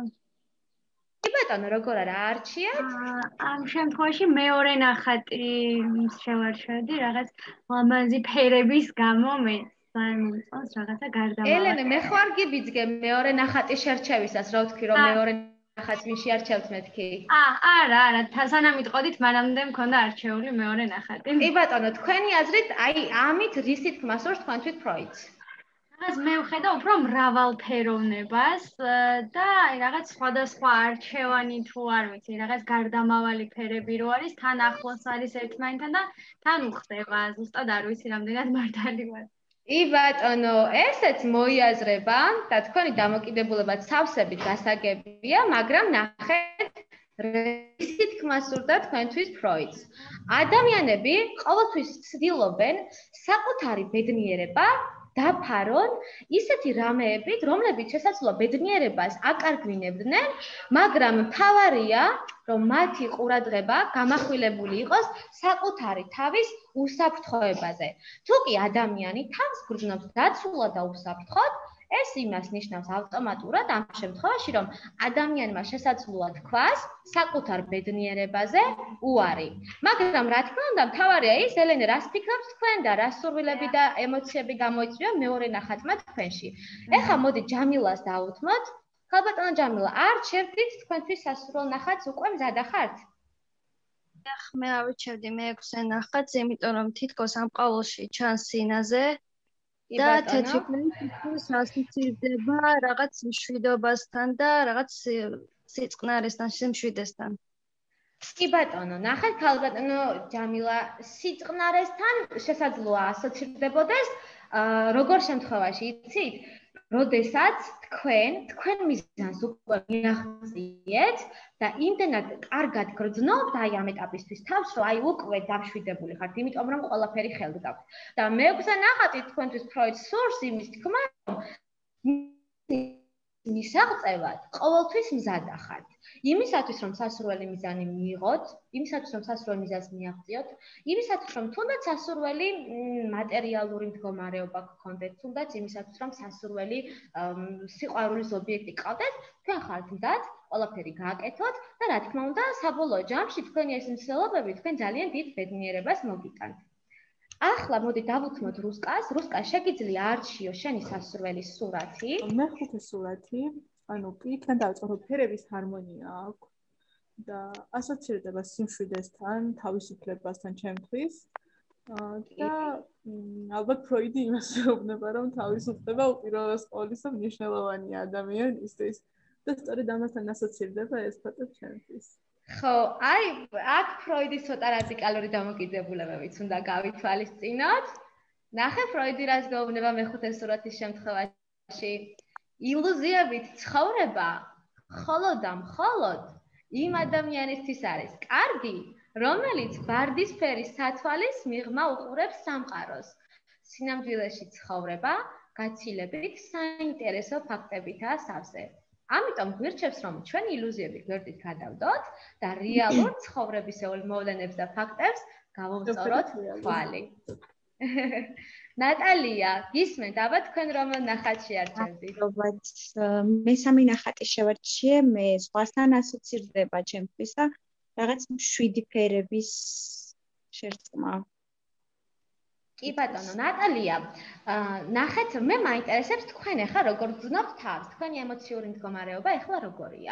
კი ბატონო, როგორ არა არჩიეთ? ამ შემთხვევაში მეორე ნახატი შევარჩიოდი, რაღაც ლამაზი ფერების გამო მე წარმოწონს რაღაცა გარდამავალ. ელენე, მე ხარ გიბიძგე მეორე ნახატი შერჩევისას, რა ვთქვი, რომ მეორე ნახატს ვინ შეარჩევთ მეთქი? აა, არა, არა, სანამ იტყოდით, მანამდე მქონდა არჩეული მეორე ნახატი. კი ბატონო, თქვენი აზრით, აი ამით რისი თქმა სურს თქვენთვის ფროიდს? რაღაც მე ვხედა უფრო მრავალფეროვნებას და აი რაღაც სხვადასხვა არჩევანი თუ არ ვიცი, რაღაც გარდამავალი ფერები რო არის, თან ახლოს არის ერთმანეთთან და თან უხდება, ზუსტად არ ვიცი რამდენად მართალი ვარ. კი ბატონო, ესეც მოიაზრება და თქვენი დამოკიდებულებაც სავსებით გასაგებია, მაგრამ ნახეთ რისი თქმა სურდა თქვენთვის ფროიდს. ადამიანები ყოველთვის ცდილობენ საკუთარი ბედნიერება დაფარონ ისეთი რამეებით, რომლებიც შესაძლოა ბედნიერებას აკარგვინებდნენ, მაგრამ მთავარია, რომ მათი ყურადღება გამახვილებული იყოს საკუთარი თავის უსაფრთხოებაზე. თუ კი ადამიანი თავს გრძნობს დაცულად და უსაფრთხოდ, ეს იმას ნიშნავს ავტომატურად ამ შემთხვევაში, რომ ადამიანმა შესაძლოა თქვას საკუთარ ბედნიერებაზე უარი. მაგრამ რა თქმა უნდა, მთავარია ის, ელენე, რას ფიქრობთ თქვენ და რა სურვილები და ემოციები გამოიწვია მეორე ნახატმა თქვენში. ეხლა მოდი ჯამილას დავუთმოთ. ქალბატონო ჯამილა, არჩევდით თქვენთვის სასურველ ნახატს უკვე მზადა ხართ? ეხ, მე ავირჩევდი მეექვსე ნახატს, იმიტომ რომ თითქოს ამ ყავლში ჩანს სინაზე. და თეთრი ფერი ასოცირდება რაღაც მშვიდობასთან და რაღაც სიწყნარესთან, სიმშვიდესთან. კი ბატონო, ნახეთ ქალბატონო ჯამილა, სიწყნარესთან შესაძლოა ასოცირდებოდეს როგორ შემთხვევაში, იცით? როდესაც თქვენ, თქვენ მიზანს უკვე მიაღწიეთ და იმდენად კარგად გრძნობთ აი ამ ეტაპისთვის თავს, რომ აი უკვე დამშვიდებული ხართ, იმიტომ რომ ყველაფერი ხელთ გაქვთ. და მეექვსე ნახატი თქვენთვის ფროიდს სურს იმის თქმა, რომ მისაღწევად ყოველთვის მზად ახართ. იმისათვის რომ სასურველი მიზანი მიიღოთ, იმისათვის რომ სასურველი მიზანს მიაღწიოთ, იმისათვის რომ თუნდაც სასურველი მატერიალური მდგომარეობა გქონდეთ, თუნდაც იმისათვის რომ სასურველი სიყვარულის ობიექტი გყავდეთ, თქვენ ხართ მზად, ყველაფერი გააკეთოთ და რა თქმა უნდა, საბოლოო ჯამში თქვენი ეს მსვლელობები თქვენ ძალიან დიდ ბედნიერებას მოგიტანთ. ახლა მოდი დავუთმოთ რუსკას. რუსკა, შეგიძლია არჩიო შენი სასურველის სურათი. მეხუთე სურათი. ანუ პირთან დავიწყოთ, რომ ფერების ჰარმონია აქვს და ასოცირდება სიმშვიდესთან, თავისუფლებასთან ჩემთვის. და ალბათ ფროიდი იმას ეუბნება, რომ თავისუფლება უპირველეს ყოვლისა მნიშვნელოვანია ადამიანისთვის და სწორედ ამასთან ასოცირდება ეს ფოტო ჩემთვის. ხო, აი, აქ ფროიდის ცოტა რადიკალური დამოკიდებულებებიც უნდა გავითვალისწინოთ. ნახე ფროიდი რას გვეუბნება მეხუთე სურათის შემთხვევაში. ილუზიებით ცხოვრება მხოლოდ და მხოლოდ იმ ადამიანისთვის არის კარგი, რომელიც ვარდისფერი სათვალის მიღმა უყურებს სამყაროს. სინამდვილეში ცხოვრება გაცილებით საინტერესო ფაქტებითაა სავსე. ამიტომ გვირჩევს, რომ ჩვენი ილუზიები გვერდით გადავდოთ და რეალურ ცხოვრებისეულ მოვლენებს და ფაქტებს გავავსწოროთ თვალი. ნატალია, გისმენთ, აბა თქვენ რომელ ნახატს შეარჩევდით? მესამე ნახატი შევარჩიე, მე ზღვასთან ასოცირდება ჩემთვის და რაღაც მშვიდი ფერების შერწყმა. კი ბატონო, ნატალია, ნახეთ, მე მაინტერესებს თქვენ ახლა როგორ გძნობთ თავს, თქვენი ემოციური მდგომარეობა ახლა როგორია?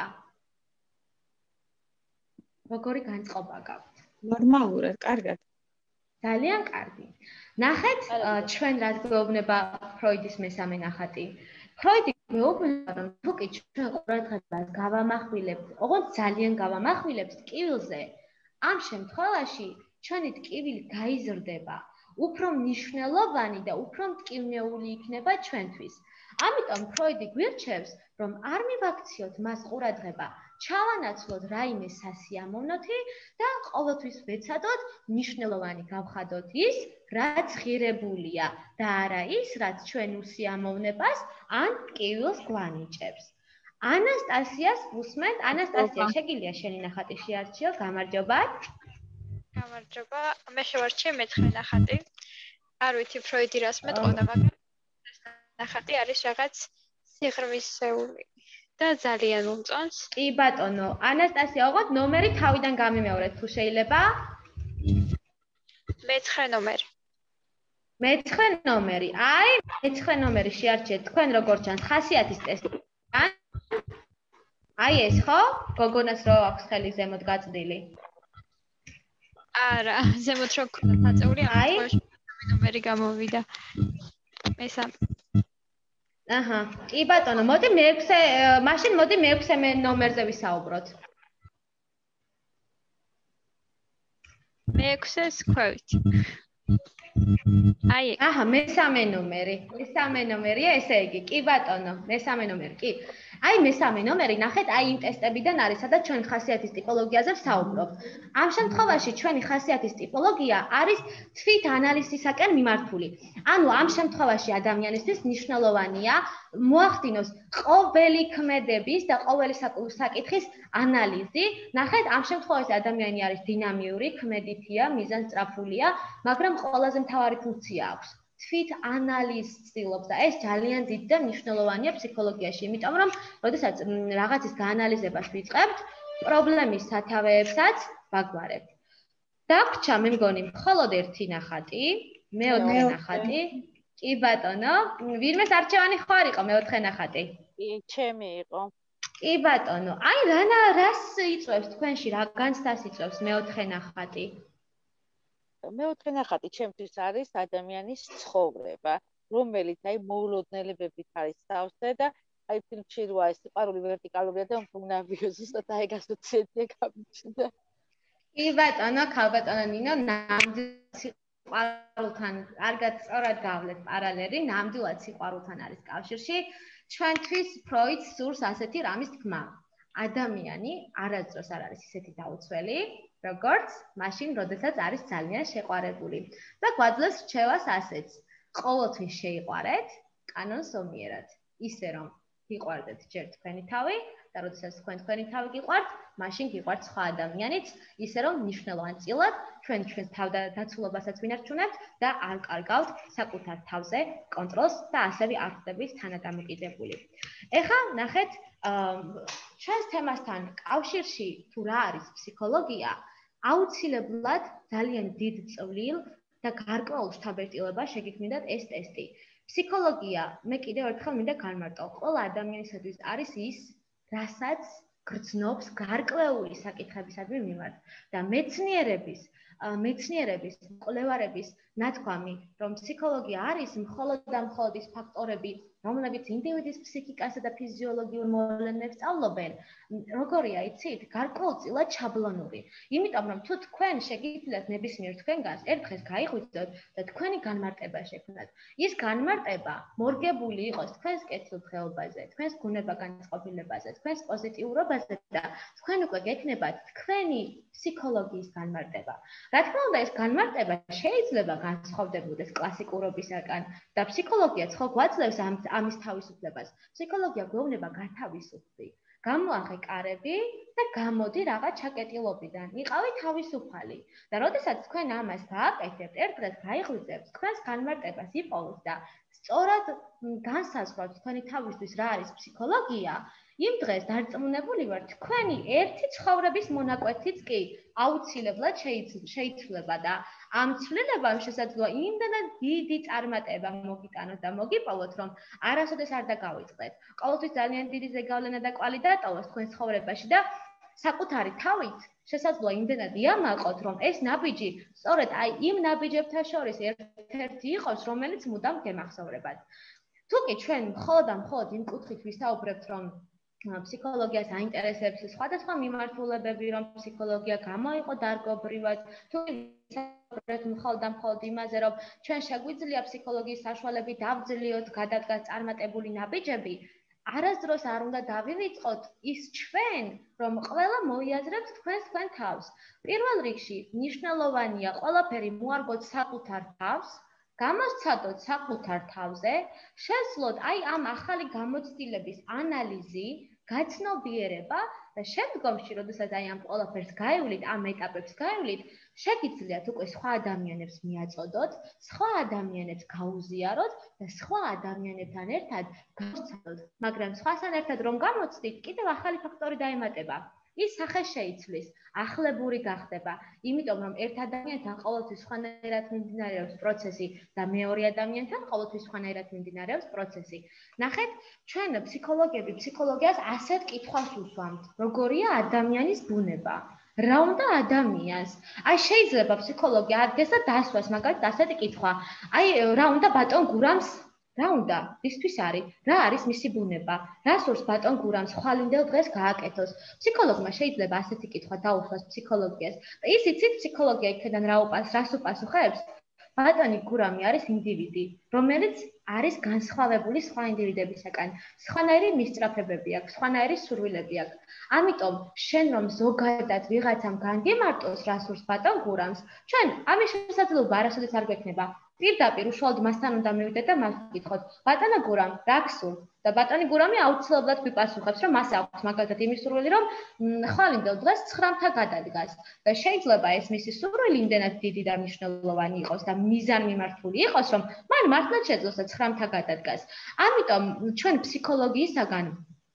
როგორი განწყობა გაქვთ? ნორმალურად, კარგად. ძალიან კარგი. ნახეთ, ჩვენ რაც გვეუბნება ფროიდის მესამე ნახატი. ფროიდი გვეუბნება, რომ თუკი ჩვენ ყურადღებას გავამახვილებთ, ოღონდ ძალიან გავამახვილებთ ტკივილზე, ამ შემთხვევაში ჩვენი ტკივილი გაიზრდება. უფრო მნიშვნელოვანი და უფრო მტკივნეული იქნება ჩვენთვის. ამიტომ ფროიდი გვირჩევს, რომ არ მივაქციოთ მას ყურადღება, ჩავანაცვლოთ რაიმე სასიამოვნოთი და ყოველთვის ვეცადოთ მნიშვნელოვანი გავხადოთ ის, რაც ღირებულია და არა ის, რაც ჩვენ უსიამოვნებას ან ტკივილს გვანიჭებს. ანასტასიას ვუსმენთ. ანასტასია, შეგიძლია შენი ნახატი შეარჩიო, გამარჯობა. გამარჯობა, მე შევარჩიე მეთხმე ნახატი. არ ვიცი ფროიდი რას მეტყოდა, მაგრამ ეს ნახატი არის რაღაც სიღრმისეული და ძალიან მომწონს. კი ბატონო, ანასტასია, ოღონდ ნომერი თავიდან გამიმეორეთ თუ შეიძლება? მეცხრე ნომერი. მეცხრე ნომერი. აი, მეცხრე ნომერი შეარჩიეთ თქვენ როგორ ჩანს ხასიათის ტესტი. აი ეს ხო? გოგონას რო აქვს ხელი ზემოთ გაწდილი. არა, ზემოთ რო ქონდა დაწეული, ამ შემთხვევაში ნომერი გამოვიდა. მესამე. აჰა, კი ბატონო, მოდი მეექვსე, მაშინ მოდი მეექვსე ნომერზე ვისაუბროთ. მეექვსეს ქვევით. აი, აჰა, მესამე ნომერი. მესამე ნომერია, ესე იგი, კი ბატონო, მესამე ნომერი, კი. აი მესამე ნომერი, ნახეთ, აი იმ ტესტებიდან არის, სადაც ჩვენ ხასიათის ტიპოლოგიაზე ვსაუბრობთ. ამ შემთხვევაში ჩვენი ხასიათის ტიპოლოგია არის თვით ანალიზისაკენ მიმართული. ანუ ამ შემთხვევაში ადამიანისთვის მნიშვნელოვანია მოახდინოს ყოველი ქმედების და ყოველი საკითხის ანალიზი. ნახეთ, ამ შემთხვევაში ადამიანი არის დინამიური, ქმედითია, მიზანსწრაფულია, მაგრამ ყველაზე მთავარი ფუნქცია აქვს. თვით ანალიზს ცდილობს და ეს ძალიან დიდი და მნიშვნელოვანია ფსიქოლოგიაში, იმიტომ რომ როდესაც რაღაცის გაანალიზებას ვიწყებთ, პრობლემის სათავეებსაც ვაგვარებთ. დაგვრჩა, მე მგონი, მხოლოდ ერთი ნახატი, მეოთხე ნახატი. კი ბატონო, ვინმეს არჩევანი ხო არ იყო მეოთხე ნახატი? კი, ჩემი იყო. კი ბატონო, აი რანა რას იწვევს თქვენში, რა განცდას იწვევს მეოთხე ნახატი? მეოთხე ნახატი ჩემთვის არის ადამიანის ცხოვრება, რომელიც აი მოულოდნელებებით არის სავსე და აი ფილმში როა ეს სიყვარული ვერტიკალურია და უმფრინავია ზუსტად აი ეს ასოციაცია გამიჩნდა. კი ბატონო, ქალბატონო ნინო, ნამდვილად სიყვარულთან, კარგად სწორად გავლეთ პარალელი, ნამდვილად სიყვარულთან არის კავშირში. ჩვენთვის ფროიდს სურს ასეთი რამის თქმა. ადამიანი არასდროს არ არის ისეთი დაუცველი, როგორც მაშინ, როდესაც არის ძალიან შეყვარებული. და გვაძლევს რჩევას ასეც. ყოველთვის შეიყვარეთ კანონს ომიერად. ისე რომ გიყვარდეთ ჯერ თქვენი თავი და როდესაც თქვენ თქვენი თავი გიყვართ, მაშინ გიყვართ სხვა ადამიანიც, ისე რომ მნიშვნელოვანწილად ჩვენ ჩვენს თავდაცულობასაც ვინარჩუნებთ და არ კარგავთ საკუთარ თავზე კონტროლს და ასევე არ ხდებით თანადამოკიდებული. ეხლა ნახეთ ჩვენს თემასთან კავშირში თუ რა არის ფსიქოლოგია, აუცილებლად ძალიან დიდ წვლილ და გარკვეულ შთაბეჭდილებას შეგიქმნათ ეს ტესტი. ფსიქოლოგია, მე კიდევ ერთხელ მინდა განმარტო, ყველა ადამიანისათვის არის ის, რასაც გრძნობს გარკვეული საკითხებისადმი მიმართ და მეცნიერების მეცნიერების კვლევარების ნათქვამი, რომ ფსიქოლოგია არის მხოლოდ და მხოლოდ ის ფაქტორები, რომლებიც ინდივიდის ფსიქიკასა და ფიზიოლოგიურ მოვლენებს სწავლობენ, როგორია იცით, გარკვეულწილად შაბლონური. იმიტომ რომ თუ თქვენ შეგიძლიათ ნებისმიერ თქვენგანს ერთ დღეს გაიღვიძოთ და თქვენი განმარტება შექმნათ, ის განმარტება მორგებული იყოს თქვენს კეთილდღეობაზე, თქვენს გუნება-განწყობილებაზე, თქვენს პოზიტიურობაზე და თქვენ უკვე გექნებათ თქვენი ფსიქოლოგიის განმარტება. რა თქმა უნდა, ეს განმარტება შეიძლება განსხვავდებოდეს კლასიკურობისაგან და ფსიქოლოგიაც ხო გვაძლევს ამის თავისუფლებას. ფსიქოლოგია გვეუბნება გათავისუფლდი. გამოაღე კარები და გამოდი რაღაც ჩაკეტილობიდან. იყავი თავისუფალი. და როდესაც თქვენ ამას გააკეთებთ, ერთ დღეს გაიღვიძებთ, თქვენს განმარტებას იპოვოთ და სწორად განსაზღვრავთ თქვენი თავისთვის რა არის ფსიქოლოგია, იმ დღეს დარწმუნებული ვარ, თქვენი ერთი ცხოვრების მონაკვეთიც კი აუცილებლად შეიცვლება და ამ ცვლილებამ შესაძლოა იმდენად დიდი წარმატება მოგიტანოთ და მოგიპოვოთ, რომ არასოდეს არ დაგავიწყდეთ. ყოველთვის ძალიან დიდი ზეგავლენა და კვალი დატოვოს თქვენ ცხოვრებაში და საკუთარი თავით შესაძლოა იმდენად იამაყოთ, რომ ეს ნაბიჯი სწორედ აი იმ ნაბიჯებთან შორის ერთ-ერთი იყოს, რომელიც მუდამ გემახსოვრებათ. თუკი ჩვენ მხოლოდ და მხოლოდ იმ კუთხით ვისაუბრებთ, რომ ფსიქოლოგიას აინტერესებს სხვადასხვა მიმართულებები, რომ ფსიქოლოგია გამოიყო დარგობრივად, თუ ვისაუბრებთ მხოლოდ და მხოლოდ იმაზე, რომ ჩვენ შეგვიძლია ფსიქოლოგიის საშუალებით დავძლიოთ გადადგას წარმატებული ნაბიჯები, არასდროს არ უნდა დავივიწყოთ ის ჩვენ, რომ ყველა მოიაზრებთ თქვენს თქვენ თავს. პირველ რიგში მნიშვნელოვანია ყველაფერი მოარგოთ საკუთარ თავს, გამოსცადოთ საკუთარ თავზე, შესძლოთ აი ამ ახალი გამოცდილების ანალიზი, გაცნობიერება და შემდგომში, როდესაც აი ამ ყველაფერს გაივლით, ამ ეტაპებს გაივლით, შეგიძლიათ უკვე სხვა ადამიანებს მიაწოდოთ, სხვა ადამიანებს გაუზიაროთ და სხვა ადამიანებთან ერთად გავცადოთ. მაგრამ სხვასთან ერთად რომ გამოცდით, კიდევ ახალი ფაქტორი დაემატება. ის სახე შეიცვლის, ახლებური გახდება, იმიტომ რომ ერთ ადამიანთან ყოველთვის სხვანაირად მიმდინარეობს პროცესი და მეორე ადამიანთან ყოველთვის სხვანაირად მიმდინარეობს პროცესი. ნახეთ, ჩვენ ფსიქოლოგები ფსიქოლოგიას ასეთ კითხვას უსვამთ, როგორია ადამიანის ბუნება. რა უნდა ადამიანს? აი შეიძლება ფსიქოლოგი ადგეს და დასვას მაგალითად ასეთი კითხვა. აი რა უნდა ბატონ გურამს? რა უნდა? ისთვის არის? რა არის მისი ბუნება? რა სურს ბატონ გურამს ხვალინდელ დღეს გააკეთოს? ფსიქოლოგმა შეიძლება ასეთი კითხვა დაუსვას ფსიქოლოგიას. და ის იცით ფსიქოლოგია იქიდან რა უპას, რას უპასუხებს? ბატონი გურამი არის ინდივიდი, რომელიც არის განსხვავებული სხვა ინდივიდებისაგან. სხვანაირი მისწრაფებები აქვს, სხვანაირი სურვილები აქვს. ამიტომ შენ რომ ზოგადად ვიღაცამ განგემარტოს რა სურს ბატონ გურამს, ჩვენ ამის შესაძლებლობა არასოდეს არ გვექნება. პირდაპირ უშუალოდ მასთან უნდა მივიდეთ და მას ვკითხოთ, ბატონო გურამ, რა გსურთ? და ბატონი გურამი აუცილებლად გვიპასუხებს, რომ მას აქვს მაგალითად იმის სურვილი, რომ ხვალინდელ დღეს ცხრამთა გადადგას. და შეიძლება ეს მისი სურვილი იმდენად დიდი და მნიშვნელოვანი იყოს და მიზანმიმართული იყოს, რომ მან მართლაც შეძლოს ცხრამთა გადადგას. ამიტომ ჩვენ ფსიქოლოგიისაგან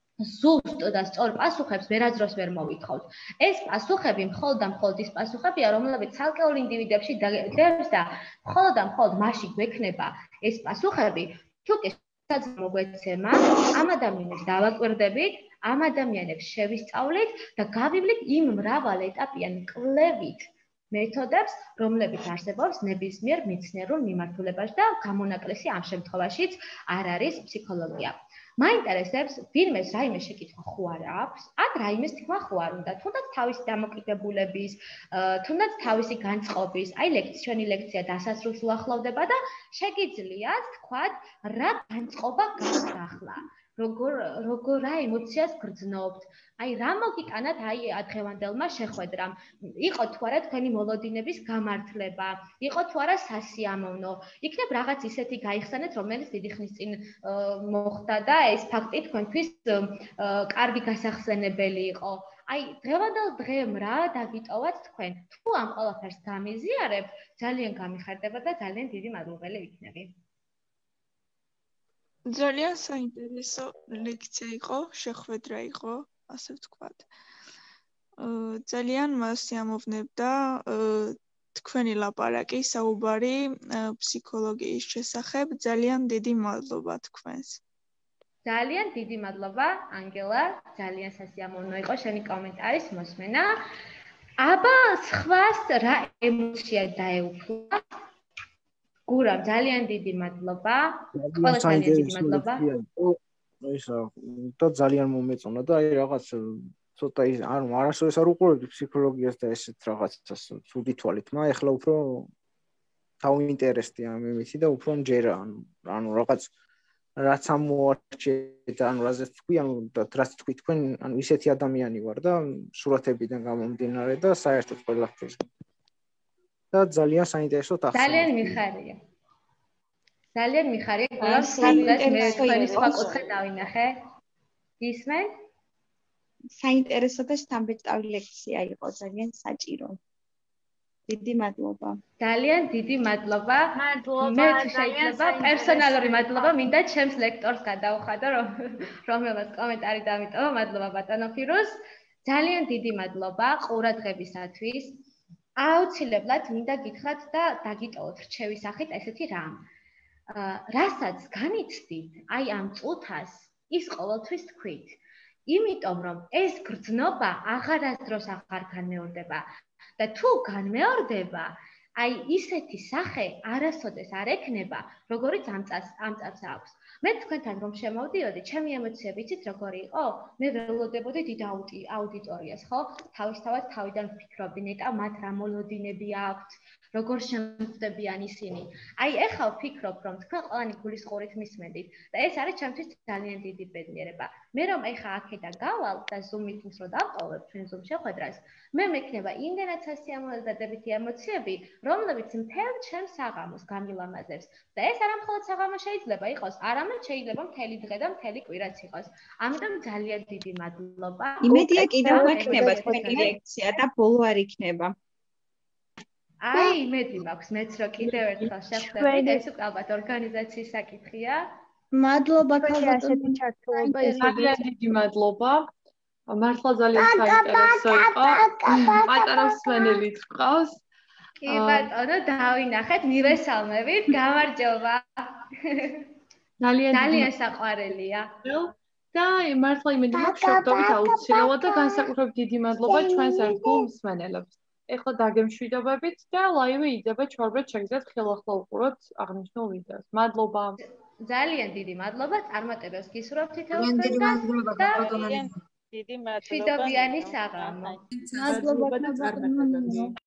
ზუსტ და სწორ პასუხებს ვერასდროს ვერ მოვითხოვთ. ეს პასუხები მხოლოდ და მხოლოდ ის პასუხებია, რომლებიც ცალკეულ ინდივიდებში დევს და მხოლოდ და მხოლოდ მაშინ გვექნება ეს პასუხები, თუ კი მოგვეცემა ამ ადამიანებს დავაკვირდებით, ამ ადამიანებს შევისწავლით და გავივლით იმ მრავალ ეტაპიან კვლევით მეთოდებს, რომლებიც არსებობს ნებისმიერ მეცნიერულ მიმართულებაში და გამონაკლისი ამ შემთხვევაშიც არ არის ფსიქოლოგია. მაინტერესებს, ვინმეს რაიმე შეკითხვა ხო არ აქვს, ან რაიმეს თქმა ხო არ უნდა, თუნდაც თავისი დამოკიდებულების, თუნდაც თავისი განწყობის, აი ლექცია, ჩვენი ლექცია დასასრულს უახლოვდება და შეგიძლიათ თქვათ, რა განწყობა გაქვს ახლა. როგორ როგორ რა ემოციას გრძნობთ. აი რა მოგიტანათ აი დღევანდელმა შეხვედრამ. იყო თუ არა თქვენი მოლოდინების გამართლება, იყო თუ არა სასიამოვნო. იქნებ რაღაც ისეთი გაიხსენეთ, რომელიც დიდი ხნის წინ მოხდა და ეს ფაქტი თქვენთვის კარგი გასახსენებელი იყო. აი დღევანდელ დღემ რა დაგიტოვათ თქვენ? თუ ამ ყველაფერს გამიზიარებთ, ძალიან გამიხარდება და ძალიან დიდი მადლობელი ვიქნები. ძალიან საინტერესო ლექცია იყო, შეხვედრა იყო, ასე ვთქვათ. ძალიან მასიამოვნებდა თქვენი ლაპარაკი, საუბარი ფსიქოლოგიის შესახებ. ძალიან დიდი მადლობა თქვენს. ძალიან დიდი მადლობა, ანგელა, ძალიან სასიამოვნო იყო შენი კომენტარის მოსმენა. აბა სხვას რა ემოცია დაეუფლა? გურამ, ძალიან დიდი მადლობა. ყველა ძალიან დიდი მადლობა. ისა, და ძალიან მომეწონა და აი რაღაც ცოტა ის არ არასოდეს არ უყურებდი ფსიქოლოგიას და ესეთ რაღაცას ცუდი თვალით, მაგრამ ეხლა უფრო თავინტერესდი ამ იმითი და უფრო მჯერა, ანუ რაღაც რაც ამოარჩიეთ, ანუ რაზეც თქვი, ანუ რაც თქვი თქვენ, ანუ ისეთი ადამიანი ვარ და სურათებიდან გამომდინარე და საერთოდ ყველაფერს. და ძალიან საინტერესო თახსი. ძალიან მიხარია. ძალიან მიხარია, გულამ სულაც მე თქვენი სხვა კუთხე დავინახე. ისმენ? საინტერესო და შთამბეჭდავი ლექცია იყო, ძალიან საჭირო. დიდი მადლობა. ძალიან დიდი მადლობა. მე შეიძლება პერსონალური მადლობა მინდა ჩემს ლექტორს გადავხადო, რომელმაც კომენტარი დამიტოვა. მადლობა ბატონო ფირუზ. ძალიან დიდი მადლობა ყურადღებისათვის. აუცილებლად მინდა გითხრათ და დაგიტოვოთ რჩევის სახით ესეთი რამ. რასაც განიცდით, აი ამ წუთას ის ყოველთვის თქვით. იმიტომ რომ ეს გრძნობა აღარასდროს აღარ განმეორდება და თუ განმეორდება, აი ისეთი სახე არასოდეს არ ექნება, როგორიც ამ წას ამ წას აქვს. მე თქვენთან რომ შემოვდიოდი, ჩემი ემოციები იცით როგორი იყო? მე ველოდებოდი დიდ აუდიტორიას, ხო? თავისთავად თავიდან ვფიქრობდი, ნეტა მათ რა მოლოდინები აქვთ, როგორ შემწდებიან ისინი. აი ეხლა ვფიქრობ, რომ თქვენ ყველანი გულისყურით მისმენდით და ეს არის ჩემთვის ძალიან დიდი ბედნიერება. მე რომ ეხლა აქედან გავალ და Zoom meetings რო დავყოლებ ჩვენ Zoom შეხვედრას, მე მექნება იმდენად სასიამოვნო და დადებითი ემოციები, რომლებიც მთელ ჩემს საღამოს გამილამაზებს. და ეს არა მხოლოდ საღამო შეიძლება იყოს, არამედ შეიძლება მთელი დღე და მთელი კვირაც იყოს. ამიტომ ძალიან დიდი მადლობა. იმედია კიდევ ექნება თქვენი ლექცია და ბოლო არ იქნება. აი, იმედი მაქვს მეც რომ კიდევ ერთხელ შევხვდებით, ეს უკვე ალბათ ორგანიზაციის საკითხია. მადლობა ქალბატონო ჩართულობა ეს ძალიან დიდი მადლობა. მართლა ძალიან საინტერესო იყო. პატარა მსმენელიც გყავს. კი ბატონო, დავინახეთ, მივესალმებით, გამარჯობა. ძალიან ძალიან საყვარელია. და მართლა იმედი მაქვს შევხვდებით აუცილებლად და განსაკუთრებით დიდი მადლობა ჩვენს ერთგულ მსმენელებს. ეხლა დაგემშვიდობებით და ლაივი იდება ჩვეულებრივ შეგიძლიათ ხელახლა უყუროთ აღნიშნულ ვიდეოს. მადლობა. ძალიან დიდი მადლობა, წარმატებებს გისურვებთ თითოეულ თქვენგან და დიდი მადლობა. მშვიდობიანი საღამო. მადლობა და წარმატებებს.